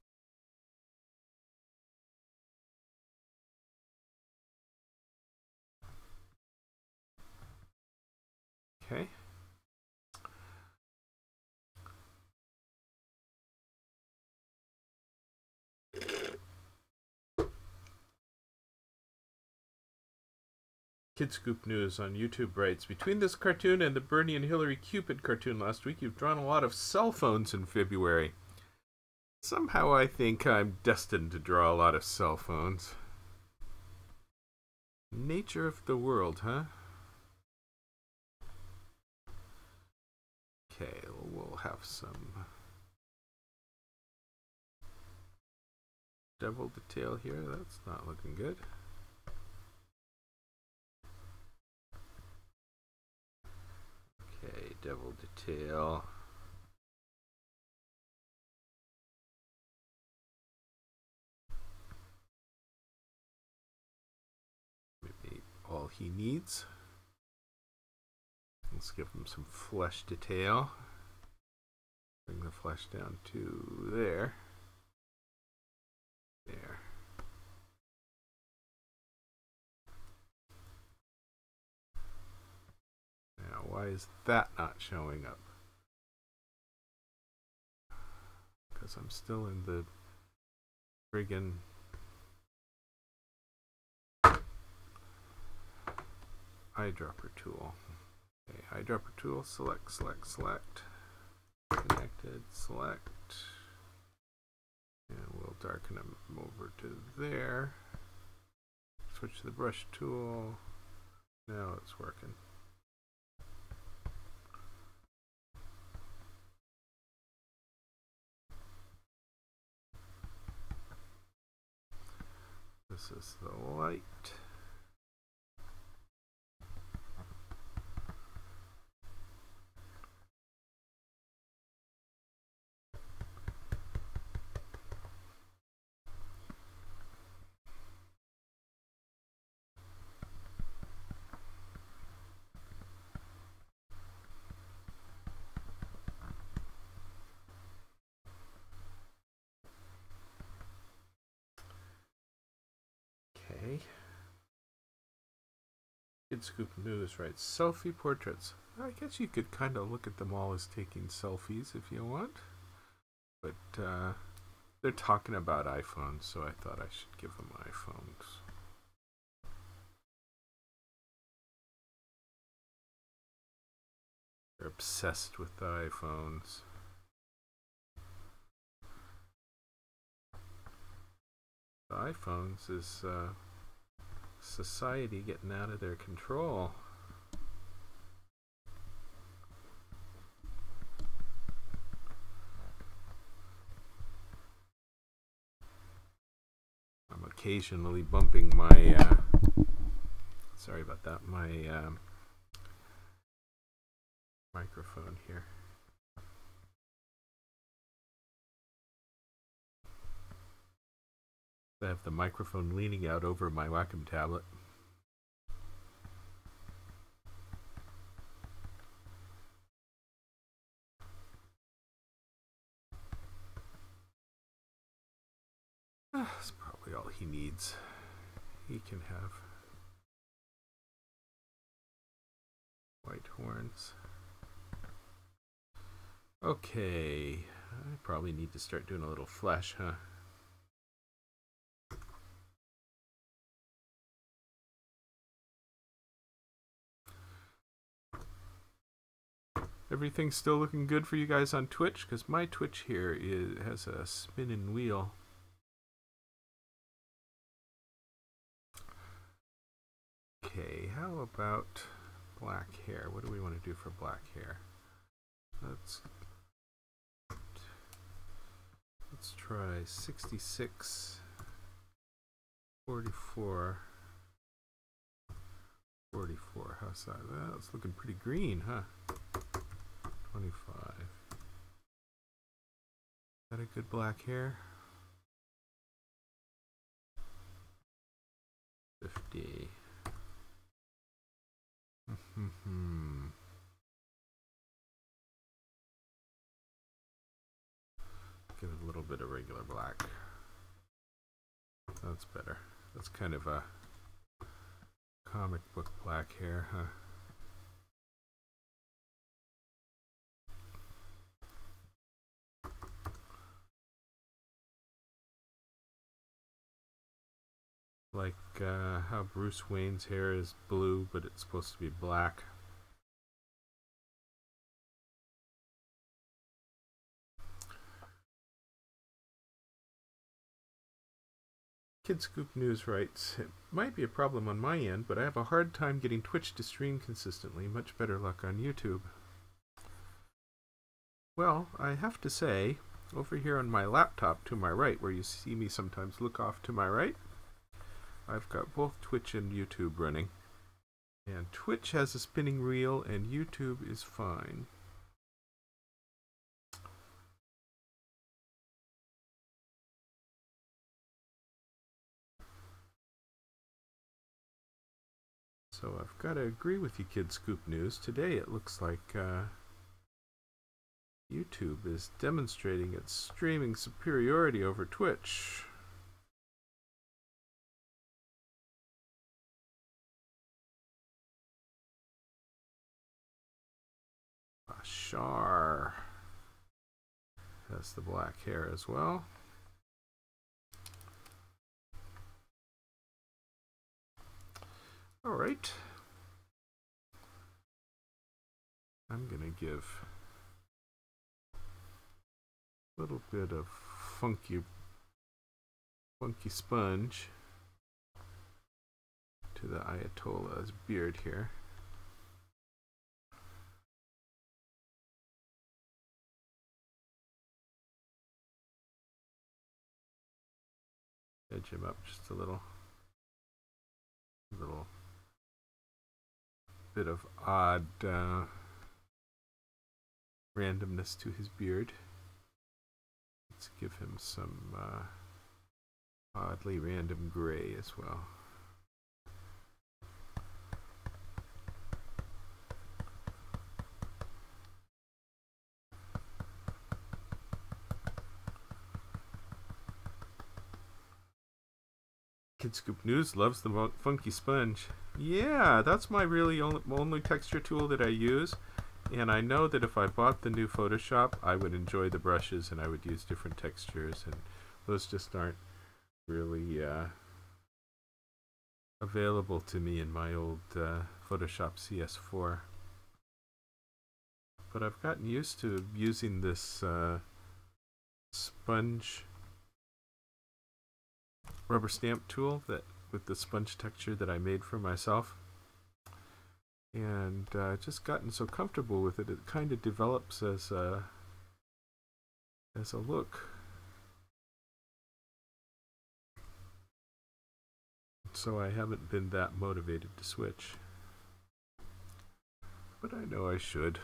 Okay. Kid Scoop News on YouTube writes, between this cartoon and the Bernie and Hillary Cupid cartoon last week, you've drawn a lot of cell phones in February. Somehow I think I'm destined to draw a lot of cell phones. Nature of the world, huh? Okay, we'll have some devil detail here. That's not looking good. Okay, devil detail. Maybe all he needs. Let's give him some flesh detail. Bring the flesh down to there. There. Now, why is that not showing up? Because I'm still in the friggin' eyedropper tool. Okay, eyedropper tool, select, select, select. Connected, select. And we'll darken them over to there. Switch to the brush tool. Now it's working. This is the light. Okay. Kid Scoop News writes, selfie portraits. I guess you could kind of look at them all as taking selfies if you want. But they're talking about iPhones, so I thought I should give them iPhones. They're obsessed with the iPhones. The iPhones is society getting out of their control. I'm occasionally bumping my sorry about that, my microphone here. I have the microphone leaning out over my Wacom tablet. That's probably all he needs. He can have white horns. Okay, I probably need to start doing a little flesh, huh? Everything's still looking good for you guys on Twitch? Because my Twitch here has a spinning wheel. Okay, how about black hair? What do we want to do for black hair? Let's try 66, 44, 44. How's that? That's looking pretty green, huh? 25. Is that a good black hair? 50. Give it a little bit of regular black. That's better. That's kind of a comic book black hair, huh? Like how Bruce Wayne's hair is blue, but it's supposed to be black. Kid Scoop News writes, it might be a problem on my end, but I have a hard time getting Twitch to stream consistently. Much better luck on YouTube. Well, I have to say, over here on my laptop to my right, where you see me sometimes look off to my right, I've got both Twitch and YouTube running. And Twitch has a spinning wheel and YouTube is fine. So I've got to agree with you, Kid Scoop News. Today it looks like YouTube is demonstrating its streaming superiority over Twitch. Bashar has the black hair as well. All right. I'm going to give a little bit of funky sponge to the Ayatollah's beard here. Edge him up just a little bit of odd randomness to his beard. Let's give him some oddly random gray as well. Kid Scoop News loves the funky sponge. Yeah, that's my really only texture tool that I use. And I know that if I bought the new Photoshop, I would enjoy the brushes and I would use different textures. And those just aren't really available to me in my old Photoshop CS4. But I've gotten used to using this sponge rubber stamp tool that with the sponge texture that I made for myself, and just gotten so comfortable with it. It kind of develops as a look. So I haven't been that motivated to switch, but I know I should,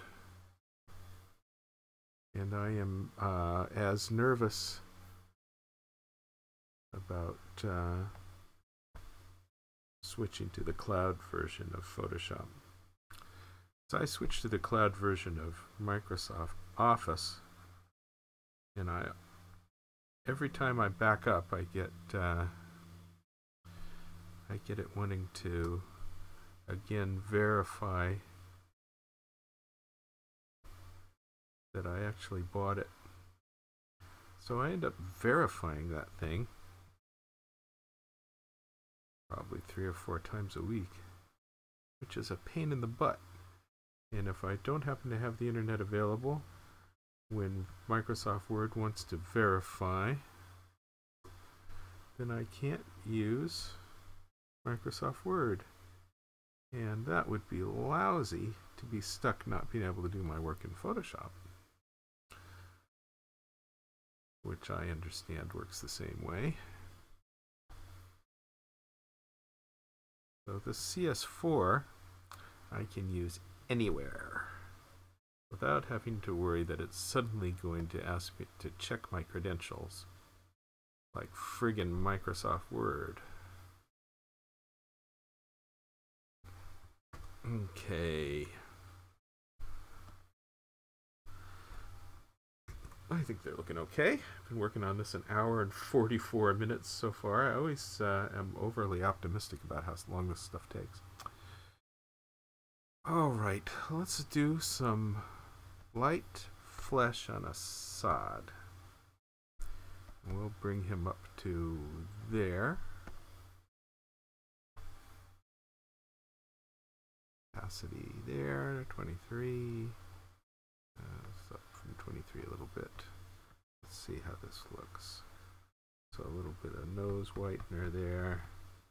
and I am as nervous about switching to the cloud version of Photoshop. So I switched to the cloud version of Microsoft Office, and every time I back up, I get it wanting to again verify that I actually bought it. So I end up verifying that thing probably 3 or 4 times a week, which is a pain in the butt. And if I don't happen to have the internet available when Microsoft Word wants to verify, then I can't use Microsoft Word. And that would be lousy to be stuck not being able to do my work in Photoshop, which I understand works the same way. So the CS4 I can use anywhere without having to worry that it's suddenly going to ask me to check my credentials like friggin' Microsoft Word. Okay. I think they're looking okay. I've been working on this an hour and 44 minutes so far. I always am overly optimistic about how long this stuff takes. Alright, let's do some light flesh on Assad. We'll bring him up to there. Opacity there, 23. Up from 23 a little bit. Let's see how this looks. So a little bit of nose whitener there.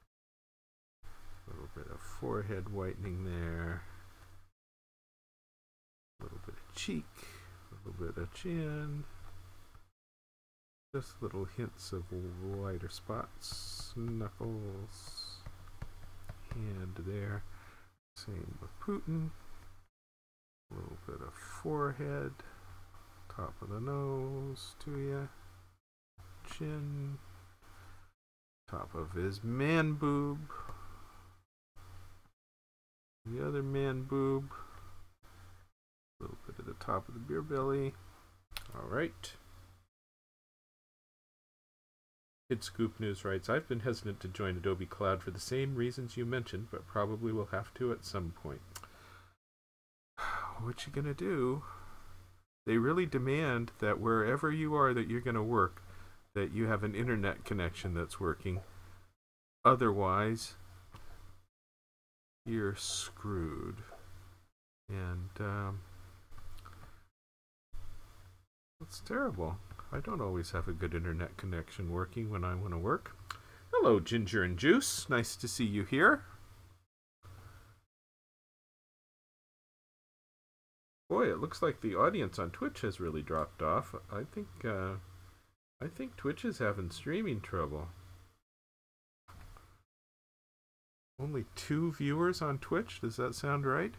A little bit of forehead whitening there. A little bit of cheek. A little bit of chin. Just little hints of lighter spots. Knuckles. Hand there. Same with Putin. A little bit of forehead, top of the nose to you, chin, top of his man boob, the other man boob, a little bit at the top of the beer belly. Alright. Kid Scoop News writes, I've been hesitant to join Adobe Cloud for the same reasons you mentioned, but probably will have to at some point. What you gonna do? They really demand that wherever you are that you're gonna work, that you have an internet connection that's working. Otherwise, you're screwed. And That's terrible. I don't always have a good internet connection working when I want to work. Hello, Ginger and Juice. Nice to see you here. Boy, it looks like the audience on Twitch has really dropped off. I think Twitch is having streaming trouble. Only 2 viewers on Twitch. Does that sound right?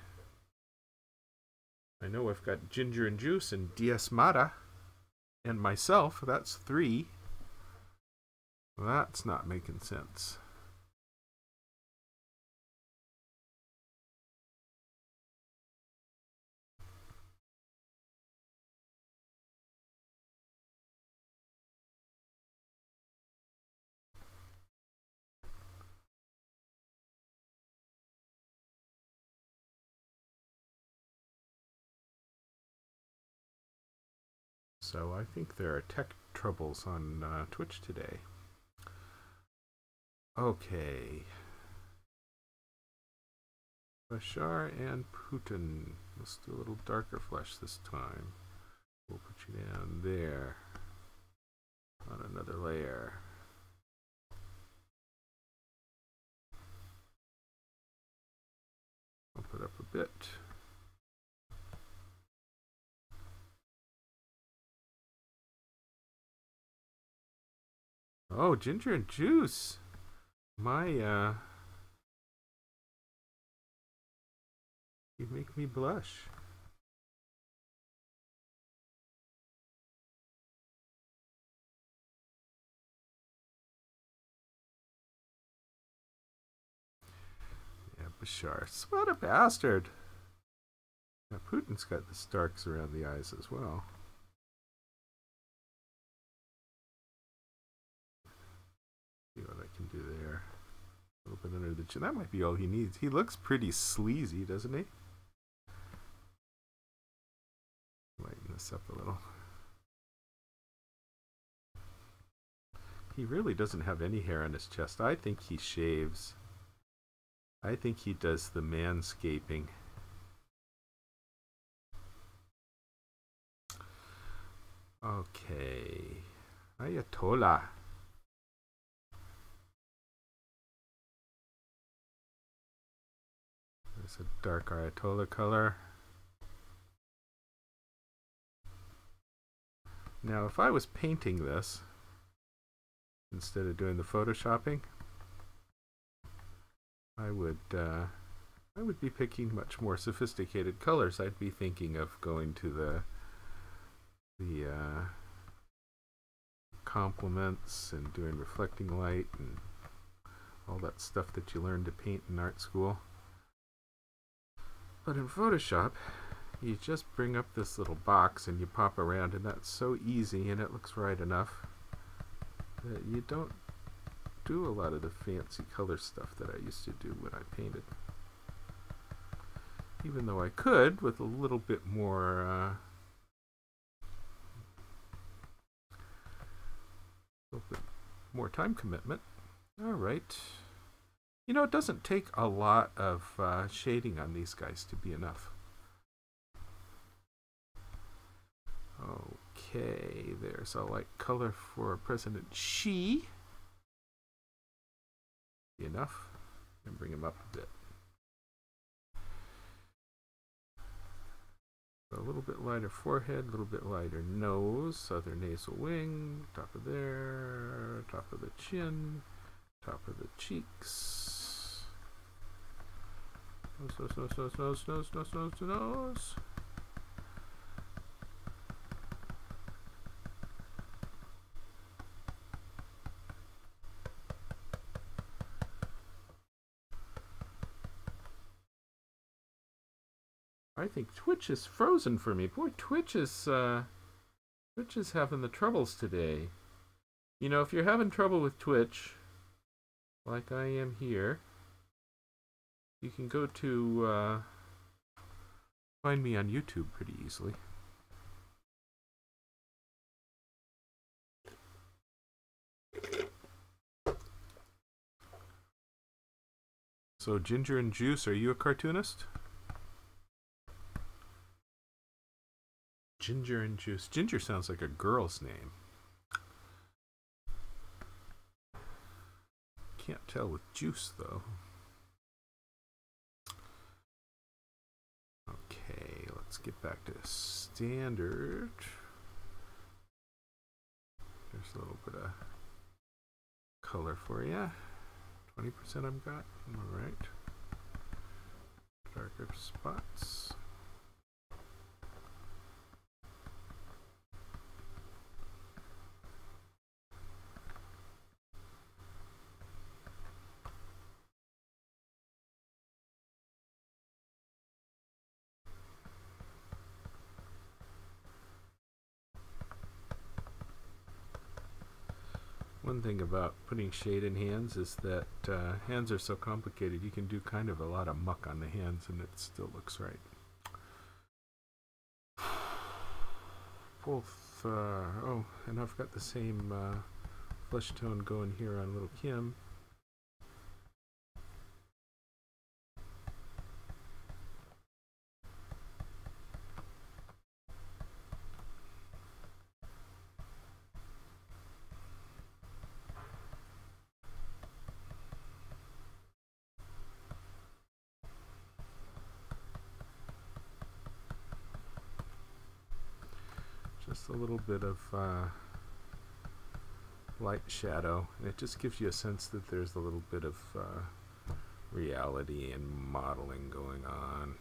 I know I've got Ginger and Juice and DS Mata and myself. That's 3. That's not making sense. So I think there are tech troubles on Twitch today. Okay. Bashar and Putin. Let's do a little darker flesh this time. We'll put you down there on another layer. I'll put up a bit. Oh, Ginger and Juice. You make me blush. Yeah, Bashar. What a bastard. Now, Putin's got the starks around the eyes as well. See what I can do there. A little bit under the chin. That might be all he needs. He looks pretty sleazy, doesn't he? Lighten this up a little. He really doesn't have any hair on his chest. I think he shaves. I think he does the manscaping. Okay. Ayatollah. There's a dark Ayatollah color. Now, if I was painting this, instead of doing the photoshopping, I would be picking much more sophisticated colors. I'd be thinking of going to the complements and doing reflecting light and all that stuff that you learn to paint in art school. But in Photoshop, you just bring up this little box and you pop around, and that's so easy and it looks right enough that you don't do a lot of the fancy color stuff that I used to do when I painted. Even though I could with a little bit more time commitment. All right. You know, it doesn't take a lot of shading on these guys to be enough. Okay, there's a light color for President Xi. Enough. And bring him up a bit. A little bit lighter forehead, a little bit lighter nose, other nasal wing, top of there, top of the chin, top of the cheeks. Nose. I think Twitch is frozen for me. Boy, Twitch is having the troubles today. You know, if you're having trouble with Twitch, like I am here, you can go to find me on YouTube pretty easily. So, Ginger and Juice, are you a cartoonist? Ginger and Juice. Ginger sounds like a girl's name. Can't tell with Juice, though. Okay, let's get back to standard. There's a little bit of color for you. 20% I've got. All right. Darker spots. One thing about putting shade in hands is that hands are so complicated, you can do kind of a lot of muck on the hands and it still looks right. Both, oh, and I've got the same flesh tone going here on Little Kim. Just a little bit of light shadow, and it just gives you a sense that there's a little bit of reality and modeling going on.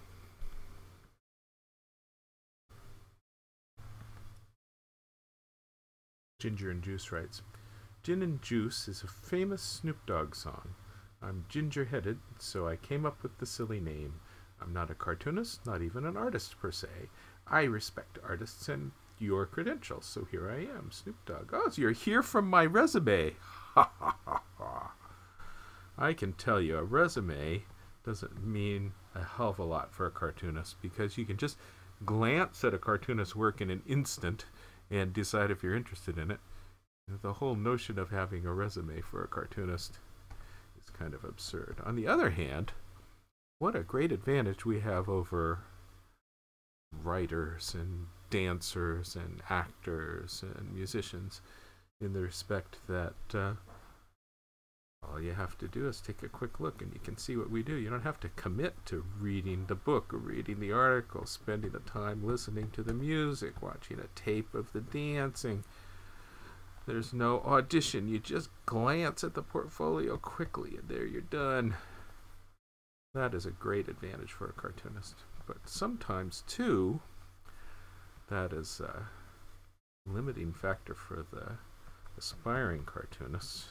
Ginger and Juice writes, Gin and Juice is a famous Snoop Dogg song. I'm ginger-headed, so I came up with the silly name. I'm not a cartoonist, not even an artist per se. I respect artists and your credentials, so here I am, Snoop Dogg. Oh, so you're here from my resume. Ha ha ha ha. I can tell you, a resume doesn't mean a hell of a lot for a cartoonist, because you can just glance at a cartoonist's work in an instant and decide if you're interested in it. The whole notion of having a resume for a cartoonist is kind of absurd. On the other hand, what a great advantage we have over writers and dancers and actors and musicians, in the respect that all you have to do is take a quick look and you can see what we do. You don't have to commit to reading the book or reading the article, spending the time listening to the music, watching a tape of the dancing. There's no audition. You just glance at the portfolio quickly and there you're done. That is a great advantage for a cartoonist. But sometimes, too, that is a limiting factor for the aspiring cartoonists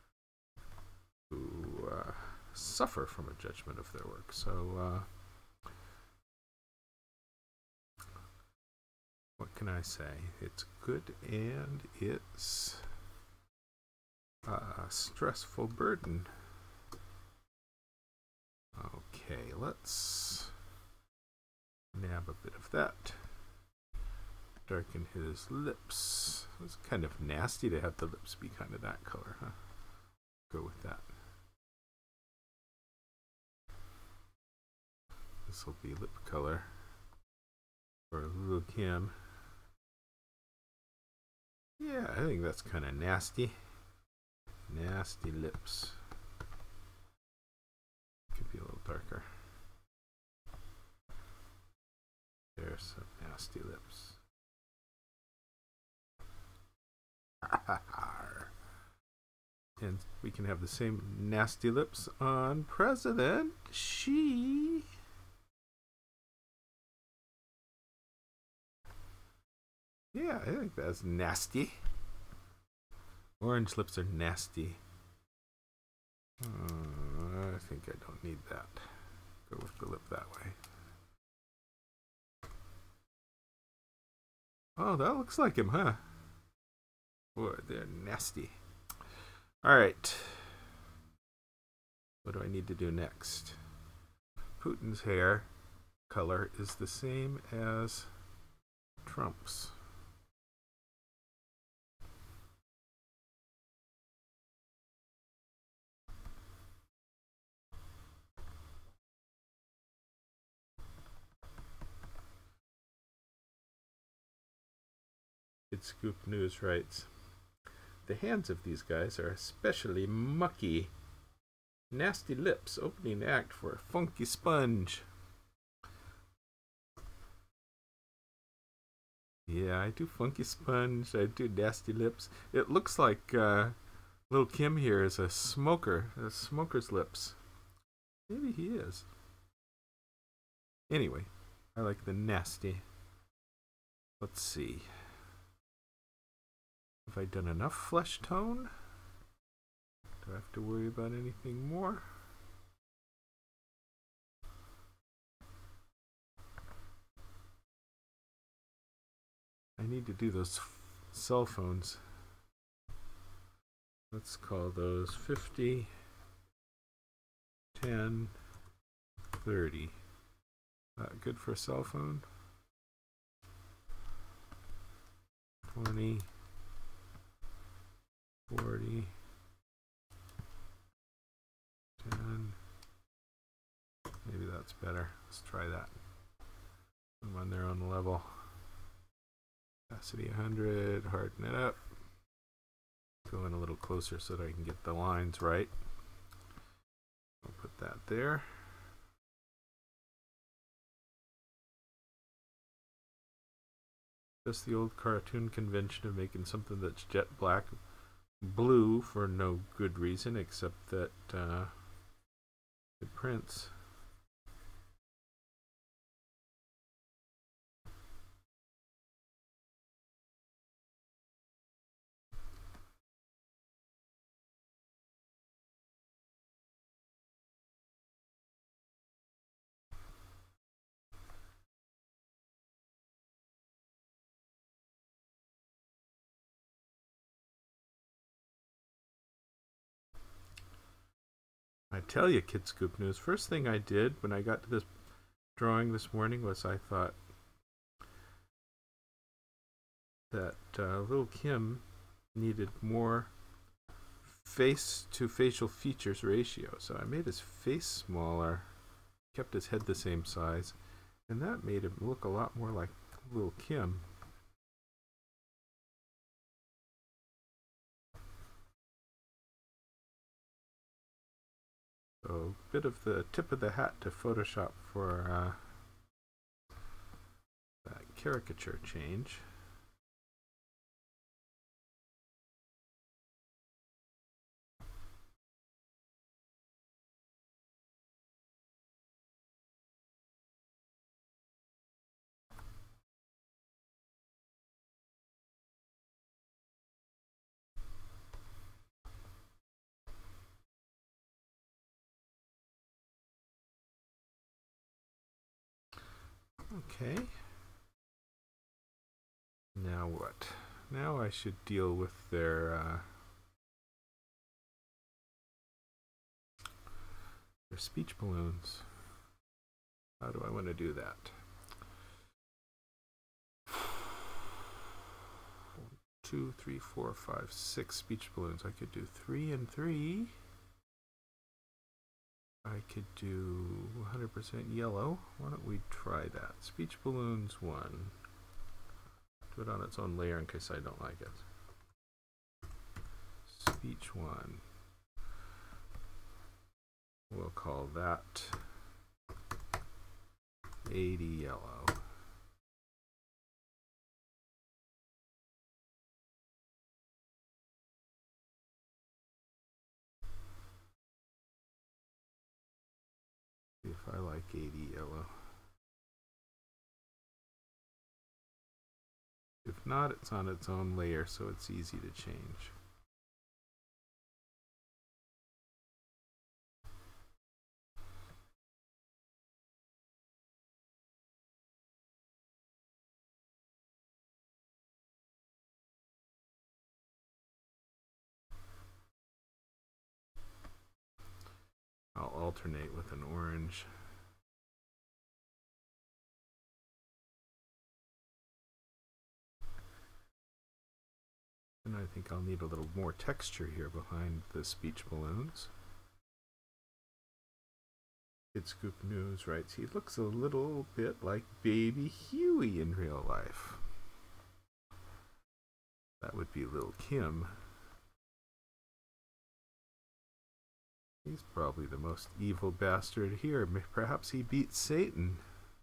who suffer from a judgment of their work. So, what can I say? It's good and it's a stressful burden. Okay, let's nab a bit of that. Darken his lips. It's kind of nasty to have the lips be kind of that color, huh? Go with that. This will be lip color for Little Kim. Yeah, I think that's kind of nasty. Nasty lips. Could be a little darker. There's some nasty lips. And we can have the same nasty lips on President Xi. Yeah, I think that's nasty. Orange lips are nasty. I think I don't need that. Go with the lip that way. Oh, that looks like him, huh? Boy, they're nasty. All right. What do I need to do next? Putin's hair color is the same as Trump's. Kid Scoop News writes, the hands of these guys are especially mucky. Nasty lips, opening act for Funky Sponge. Yeah, I do Funky Sponge, I do Nasty Lips. It looks like Lil Kim here is a smoker, a smoker's lips. Maybe he is. Anyway, I like the nasty. Let's see. Have I done enough flesh tone? Do I have to worry about anything more? I need to do those cell phones. Let's call those 50, 10, 30. Good for a cell phone. 20, 40, 10. Maybe that's better. Let's try that. I'm on their own level. Opacity 100, harden it up. Go in a little closer so that I can get the lines right. I'll put that there. Just the old cartoon convention of making something that's jet black blue for no good reason except that it prints. I tell you, Kid Scoop News, first thing I did when I got to this drawing this morning was I thought that Lil Kim needed more face to facial features ratio. So I made his face smaller, kept his head the same size, and that made him look a lot more like Lil Kim. So a bit of the tip of the hat to Photoshop for that caricature change. Okay. Now what? Now I should deal with their speech balloons. How do I want to do that? 2, 3, 4, 5, 6 speech balloons. I could do 3 and 3. I could do 100% yellow. Why don't we try that? Speech balloons 1. Do it on its own layer in case I don't like it. Speech 1. We'll call that 80 yellow. See if I like 80 yellow. If not, it's on its own layer, so it's easy to change. I'll alternate with an orange. And I think I'll need a little more texture here behind the speech balloons. Kid Scoop News writes, he looks a little bit like Baby Huey in real life. That would be Lil Kim. He's probably the most evil bastard here. Perhaps he beats Satan.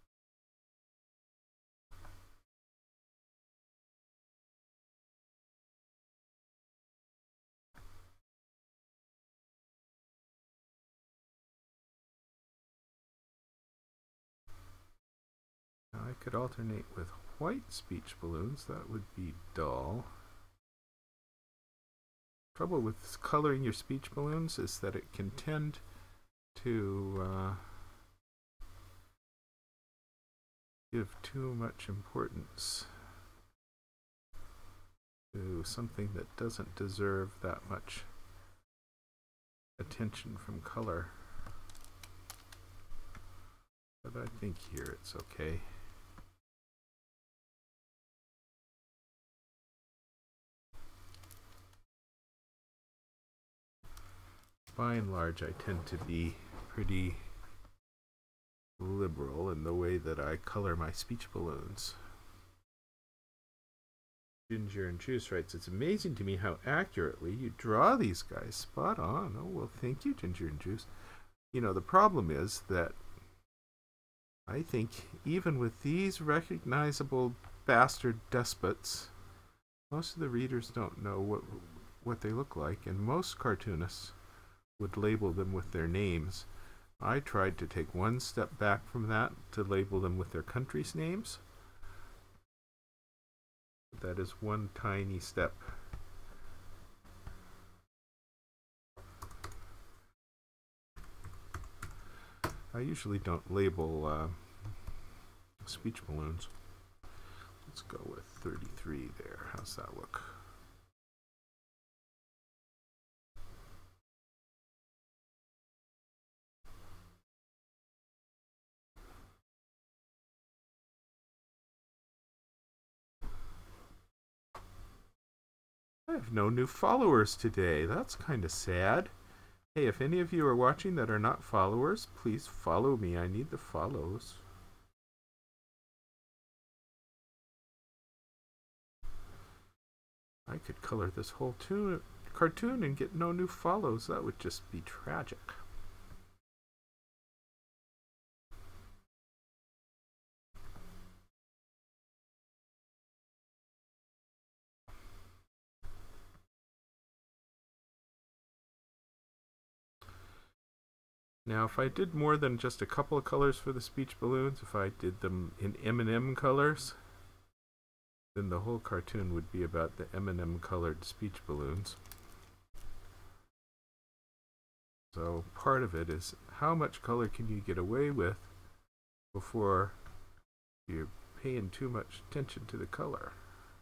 Now I could alternate with white speech balloons. That would be dull. Trouble with coloring your speech balloons is that it can tend to give too much importance to something that doesn't deserve that much attention from color. But I think here it's okay. By and large, I tend to be pretty liberal in the way that I color my speech balloons. Ginger and Juice writes, it's amazing to me how accurately you draw these guys. Spot on. Oh, well, thank you, Ginger and Juice. You know, the problem is that I think even with these recognizable bastard despots, most of the readers don't know what they look like, and most cartoonists would label them with their names. I tried to take one step back from that to label them with their country's names. That is one tiny step. I usually don't label speech balloons. Let's go with 33 there. How's that look? I have no new followers today. That's kind of sad. Hey, if any of you are watching that are not followers, please follow me. I need the follows. I could color this whole cartoon and get no new follows. That would just be tragic. Now, if I did more than just a couple of colors for the speech balloons, if I did them in M&M colors, then the whole cartoon would be about the M&M colored speech balloons. So part of it is how much color can you get away with before you're paying too much attention to the color.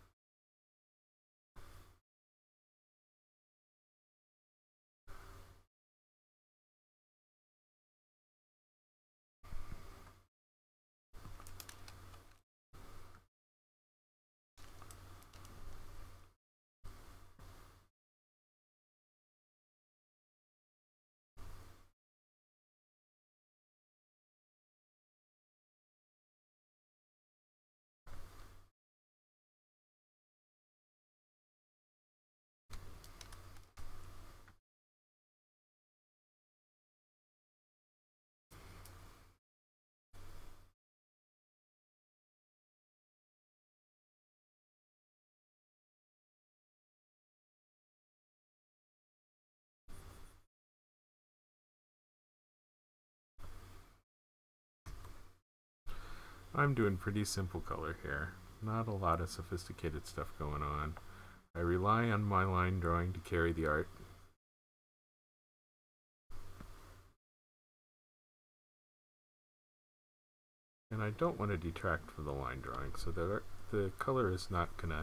I'm doing pretty simple color here. Not a lot of sophisticated stuff going on. I rely on my line drawing to carry the art. And I don't want to detract from the line drawing, so the color is not gonna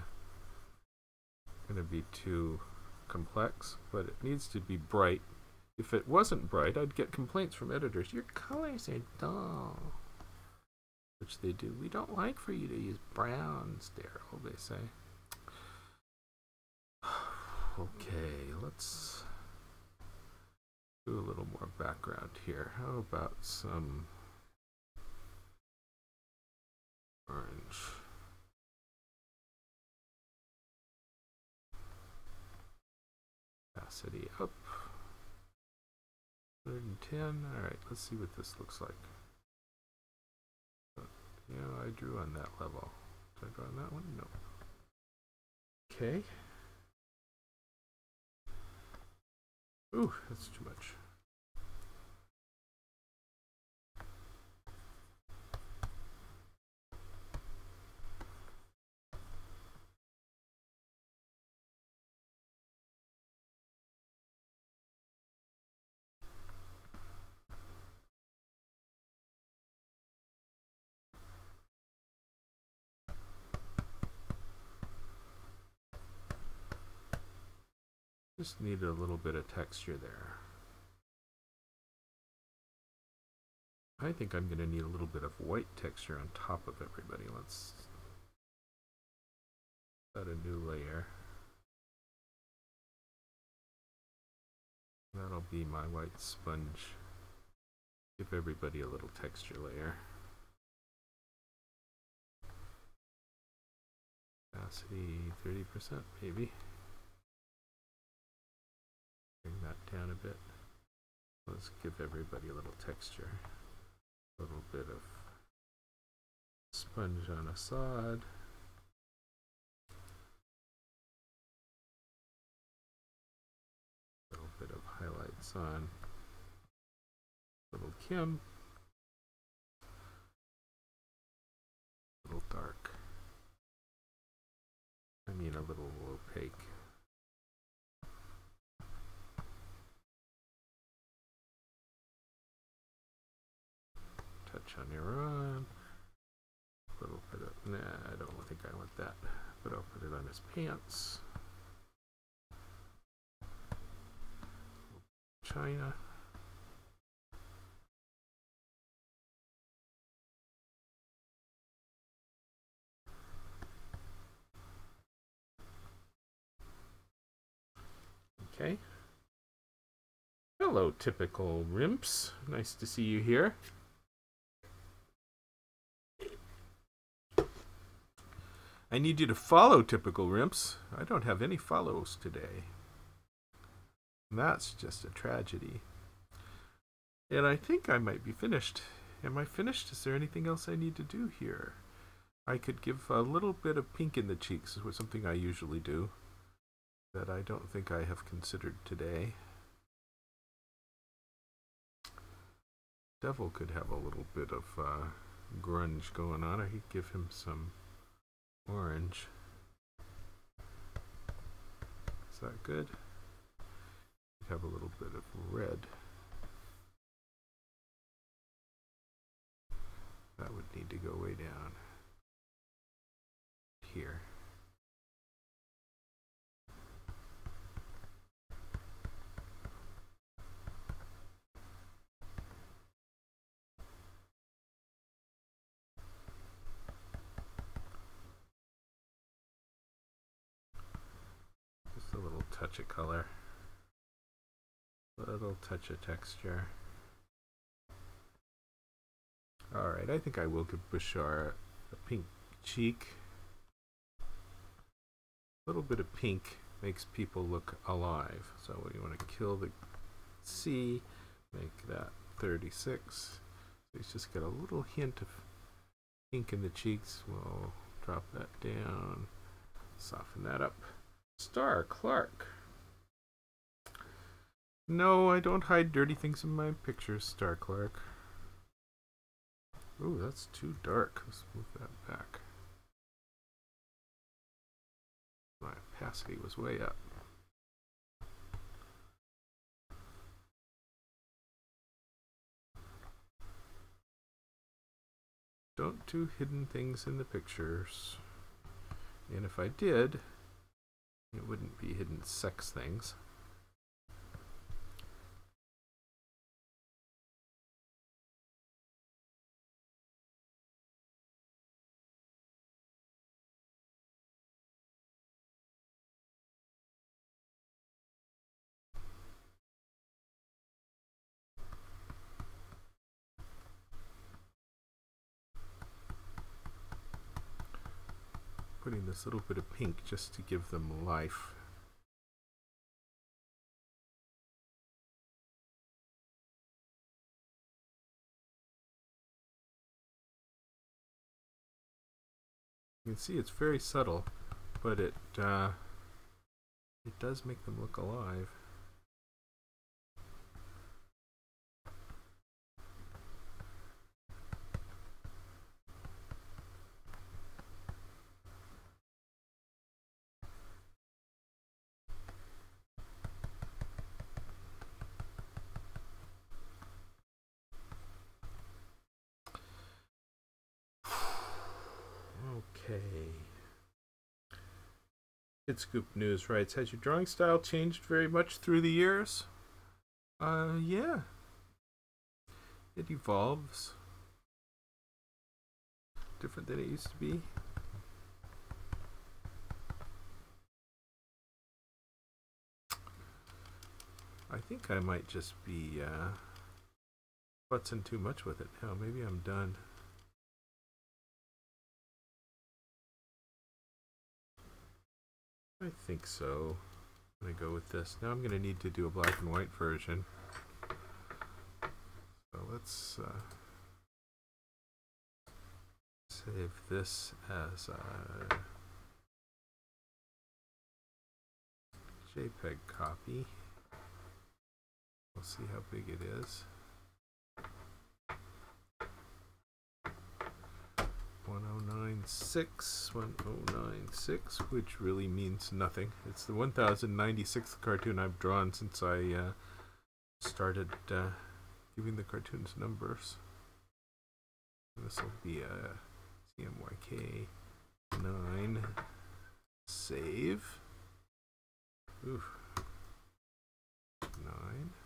be too complex, but it needs to be bright. If it wasn't bright, I'd get complaints from editors. Your colors are dull. Which they do. We don't like for you to use browns, Daryl, they say. Okay, let's do a little more background here. How about some orange? Opacity up. 110. Alright, let's see what this looks like. Yeah, I drew on that level. Did I draw on that one? No. Okay. Ooh, that's too much. Just need a little bit of texture there. I think I'm going to need a little bit of white texture on top of everybody. Let's add a new layer. That'll be my white sponge. Give everybody a little texture layer. Opacity 30% maybe. Bring that down a bit. Let's give everybody a little texture. A little bit of sponge on a sod. A little bit of highlights on little Kim. A little dark. I mean a little opaque. Touch on your arm. A little bit of, nah, I don't think I want that, but I'll put it on his pants. China. Okay. Hello, typical Rimps. Nice to see you here. I need you to follow typical Rimps. I don't have any follows today. And that's just a tragedy. And I think I might be finished. Am I finished? Is there anything else I need to do here? I could give a little bit of pink in the cheeks, which is something I usually do, that I don't think I have considered today. Devil could have a little bit of grunge going on. I could give him some orange. Is that good? Have a little bit of red. That would need to go way down here. Just a little touch of color. Little touch of texture. Alright, I think I will give Bashar a pink cheek. A little bit of pink makes people look alive. So you want to kill the C, make that 36. So let's just get a little hint of pink in the cheeks. We'll drop that down, soften that up. Star Clark. No, I don't hide dirty things in my pictures, Star Clark. Ooh, that's too dark. Let's move that back. My opacity was way up. Don't do hidden things in the pictures. And if I did, it wouldn't be hidden sex things. Putting this little bit of pink just to give them life. You can see it's very subtle, but it does make them look alive. Okay. Kid Scoop News writes, has your drawing style changed very much through the years? Yeah. It evolves. Different than it used to be. I think I might just be futzing too much with it now. Maybe I'm done. I think so. I'm going to go with this. Now I'm going to need to do a black and white version. So let's save this as a JPEG copy. We'll see how big it is. 1096, which really means nothing. It's the 1096th cartoon I've drawn since I started giving the cartoons numbers. This will be a CMYK 9. Save. Oof. 9.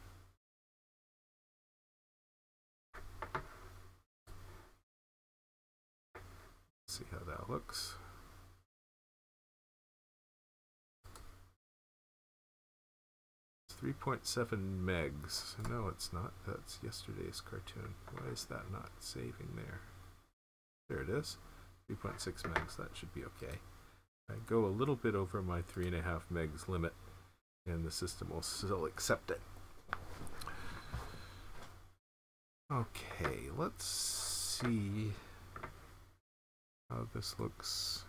See how that looks. It's 3.7 megs. No, it's not. That's yesterday's cartoon. Why is that not saving there? There it is. 3.6 megs. That should be okay. I go a little bit over my 3.5 megs limit, and the system will still accept it. Okay, let's see how this looks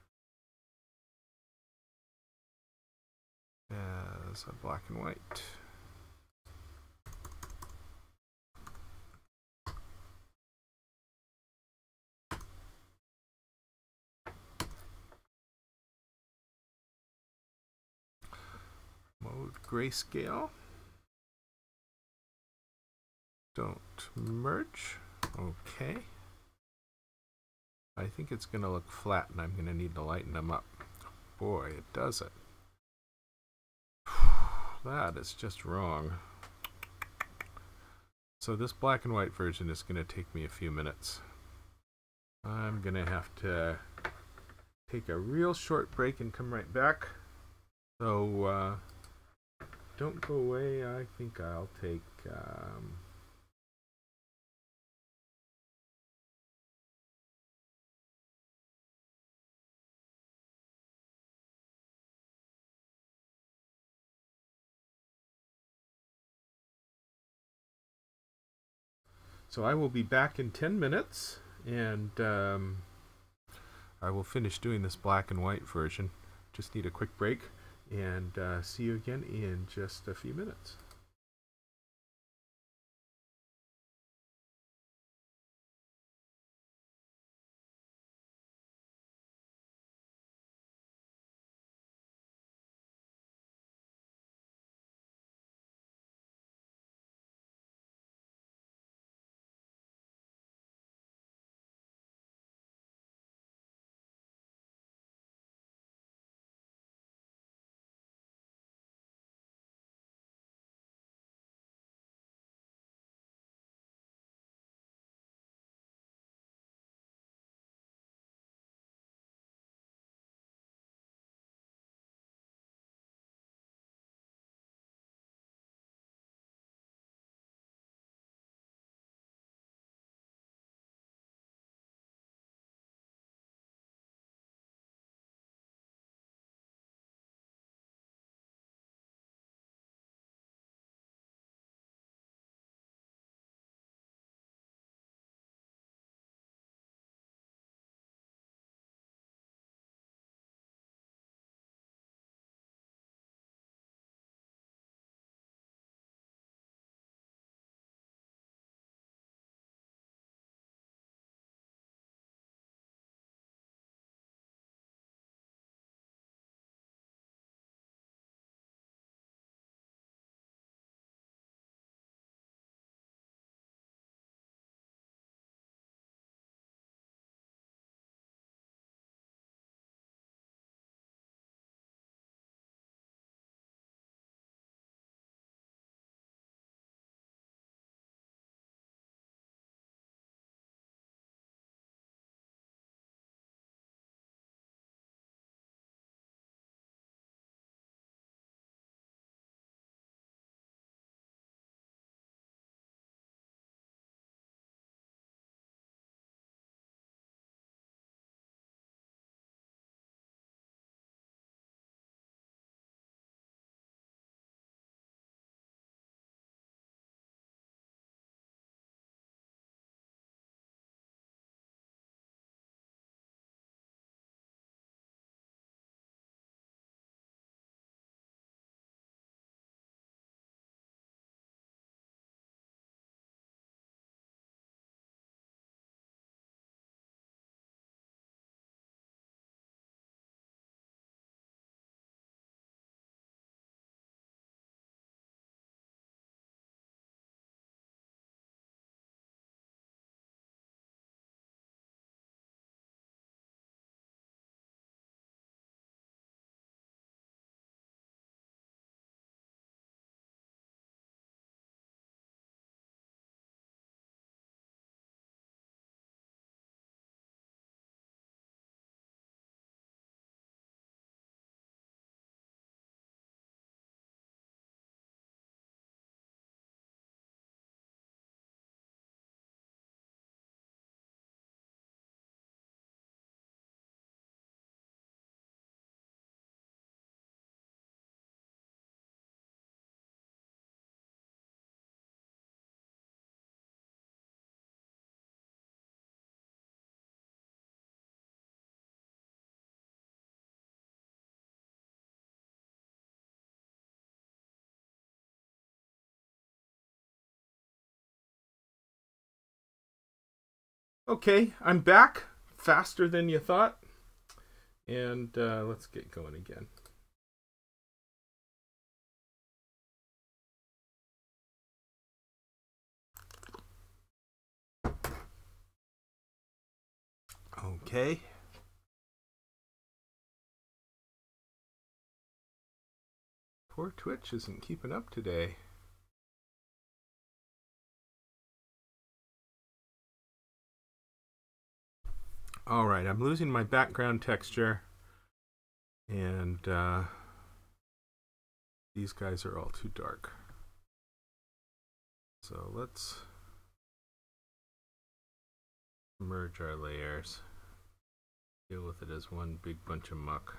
as a black and white. Mode grayscale. Don't merge. Okay. I think it's going to look flat and I'm going to need to lighten them up. Boy, it does it. That is just wrong. So this black and white version is going to take me a few minutes. I'm going to have to take a real short break and come right back. So don't go away. I think I'll take so I will be back in 10 minutes, and I will finish doing this black and white version. Just need a quick break, and see you again in just a few minutes. Okay, I'm back faster than you thought. And let's get going again. Okay. Poor Twitch isn't keeping up today. All right, I'm losing my background texture, and these guys are all too dark. So let's merge our layers, deal with it as one big bunch of muck.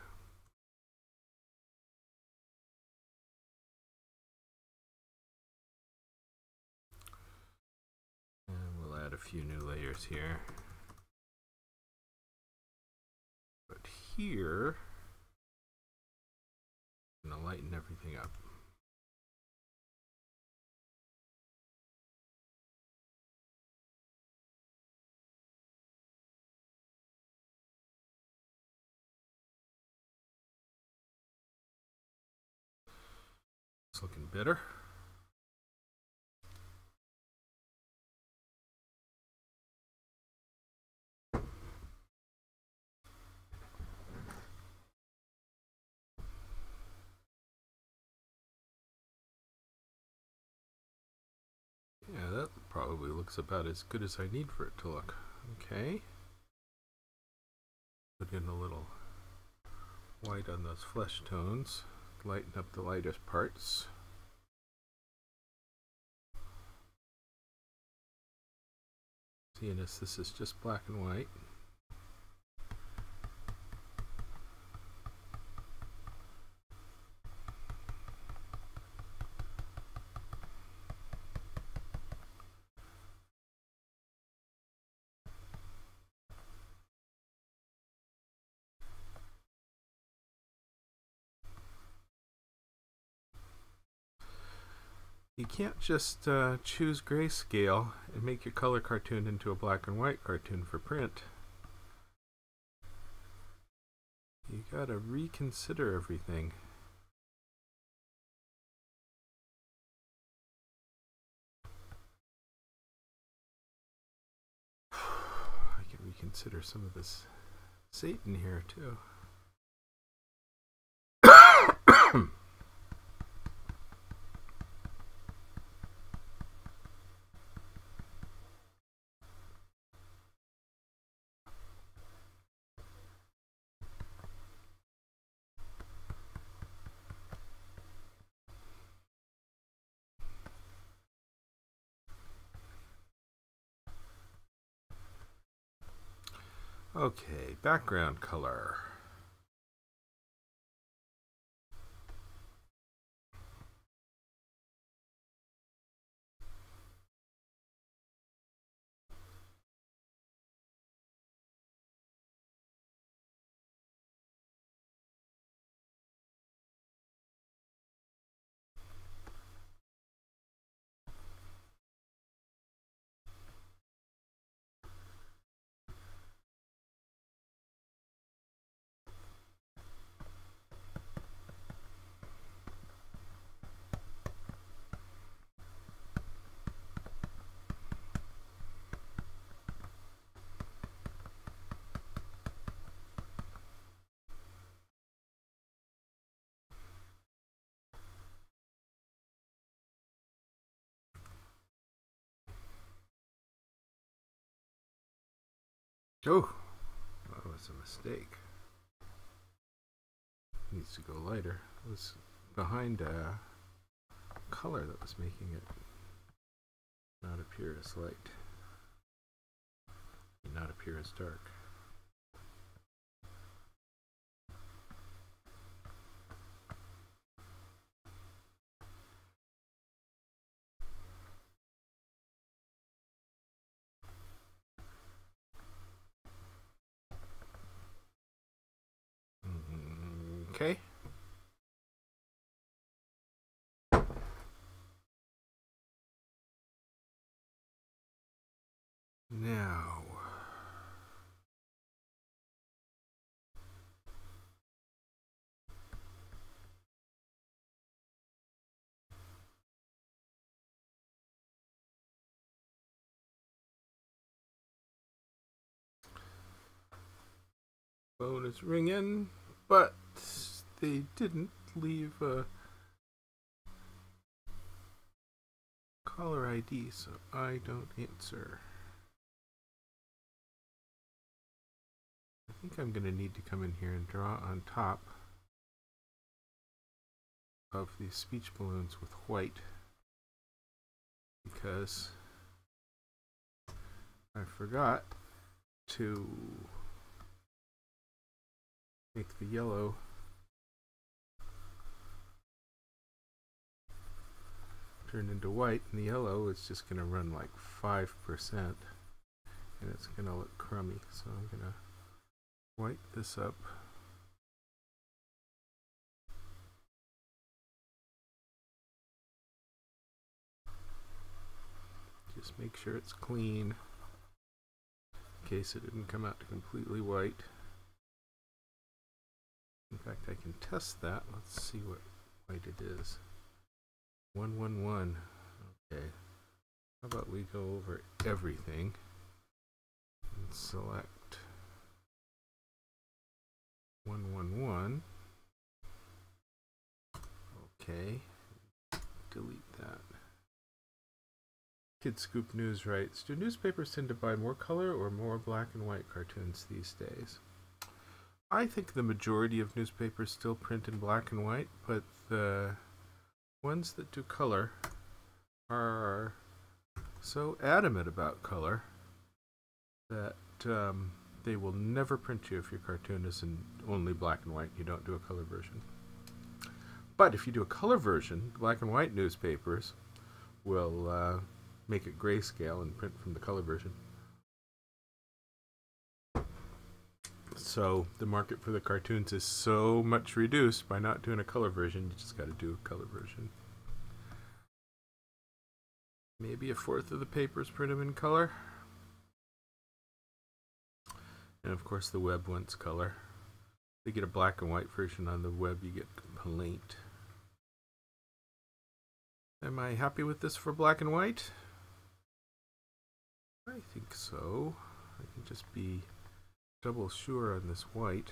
And we'll add a few new layers here. But here, I'm going to lighten everything up. It's looking better. Yeah, that probably looks about as good as I need for it to look. Okay. Put in a little white on those flesh tones. Lighten up the lightest parts. Seeing as this is just black and white. You can't just choose grayscale and make your color cartoon into a black and white cartoon for print. You gotta reconsider everything. I can reconsider some of this Satan here too. Okay, background color. Oh, that was a mistake. Needs to go lighter. It was behind a color that was making it not appear as light, not appear as dark. Okay. Now, Phone is ringing, but they didn't leave a caller ID, so I don't answer. I think I'm going to need to come in here and draw on top of these speech balloons with white, because I forgot to make the yellow turn into white, and the yellow is just going to run like 5%, and it's going to look crummy. So I'm going to white this up. Just make sure it's clean in case it didn't come out completely white. In fact, I can test that. Let's see what white it is. 111. Okay. How about we go over everything and select 111. Okay. Delete that. Kid Scoop News writes, do newspapers tend to buy more color or more black and white cartoons these days? I think the majority of newspapers still print in black and white, but the ones that do color are so adamant about color that they will never print you if your cartoon is in only black and white. You don't do a color version. But if you do a color version, black and white newspapers will make it grayscale and print from the color version. So the market for the cartoons is so much reduced by not doing a color version. You just got to do a color version. Maybe a fourth of the papers print them in color. And of course the web wants color. If you get a black and white version on the web, you get complaint. Am I happy with this for black and white? I think so. I can just be double sure on this white,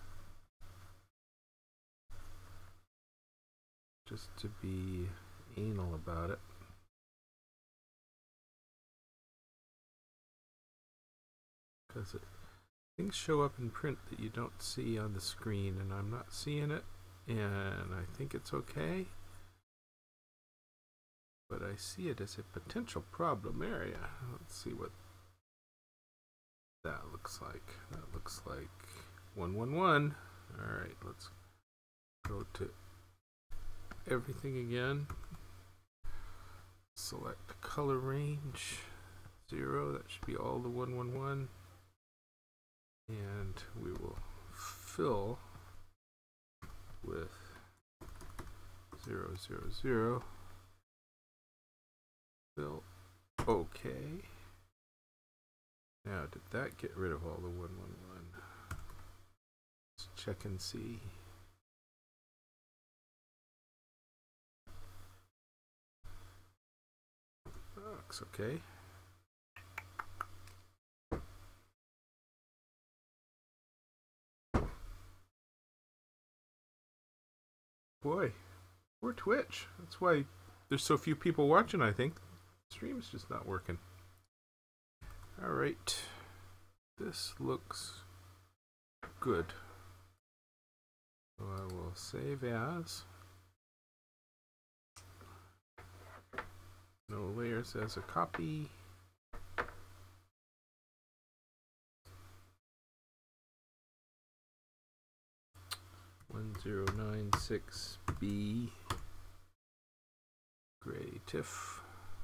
just to be anal about it. Because things show up in print that you don't see on the screen, and I'm not seeing it, and I think it's okay, but I see it as a potential problem area. Let's see what that looks like. That looks like 111. Alright, let's go to everything again. Select color range 0. That should be all the 111. And we will fill with 000. Fill. Okay. Now, did that get rid of all the 111? Let's check and see. Looks okay. Boy, poor Twitch. That's why there's so few people watching, I think. The stream's just not working. Alright. This looks good. So I will save as. No layers as a copy. (1096B) gray TIFF.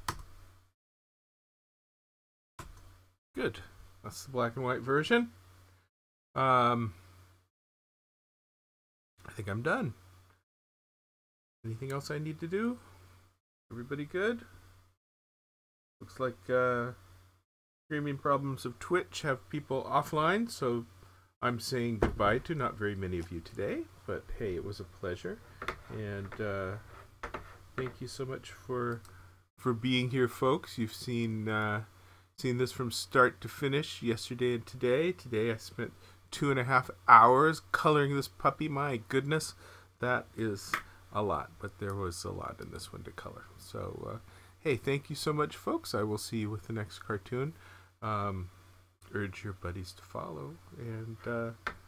Good. That's the black and white version. I think I'm done. Anything else I need to do? Everybody good? Looks like streaming problems of Twitch have people offline, so I'm saying goodbye to not very many of you today, but hey, it was a pleasure, and thank you so much for being here, folks. You've seen this from start to finish yesterday and today. Today I spent 2.5 hours coloring this puppy. My goodness, that is a lot, but there was a lot in this one to color. So, hey, thank you so much, folks. I will see you with the next cartoon. Urge your buddies to follow, and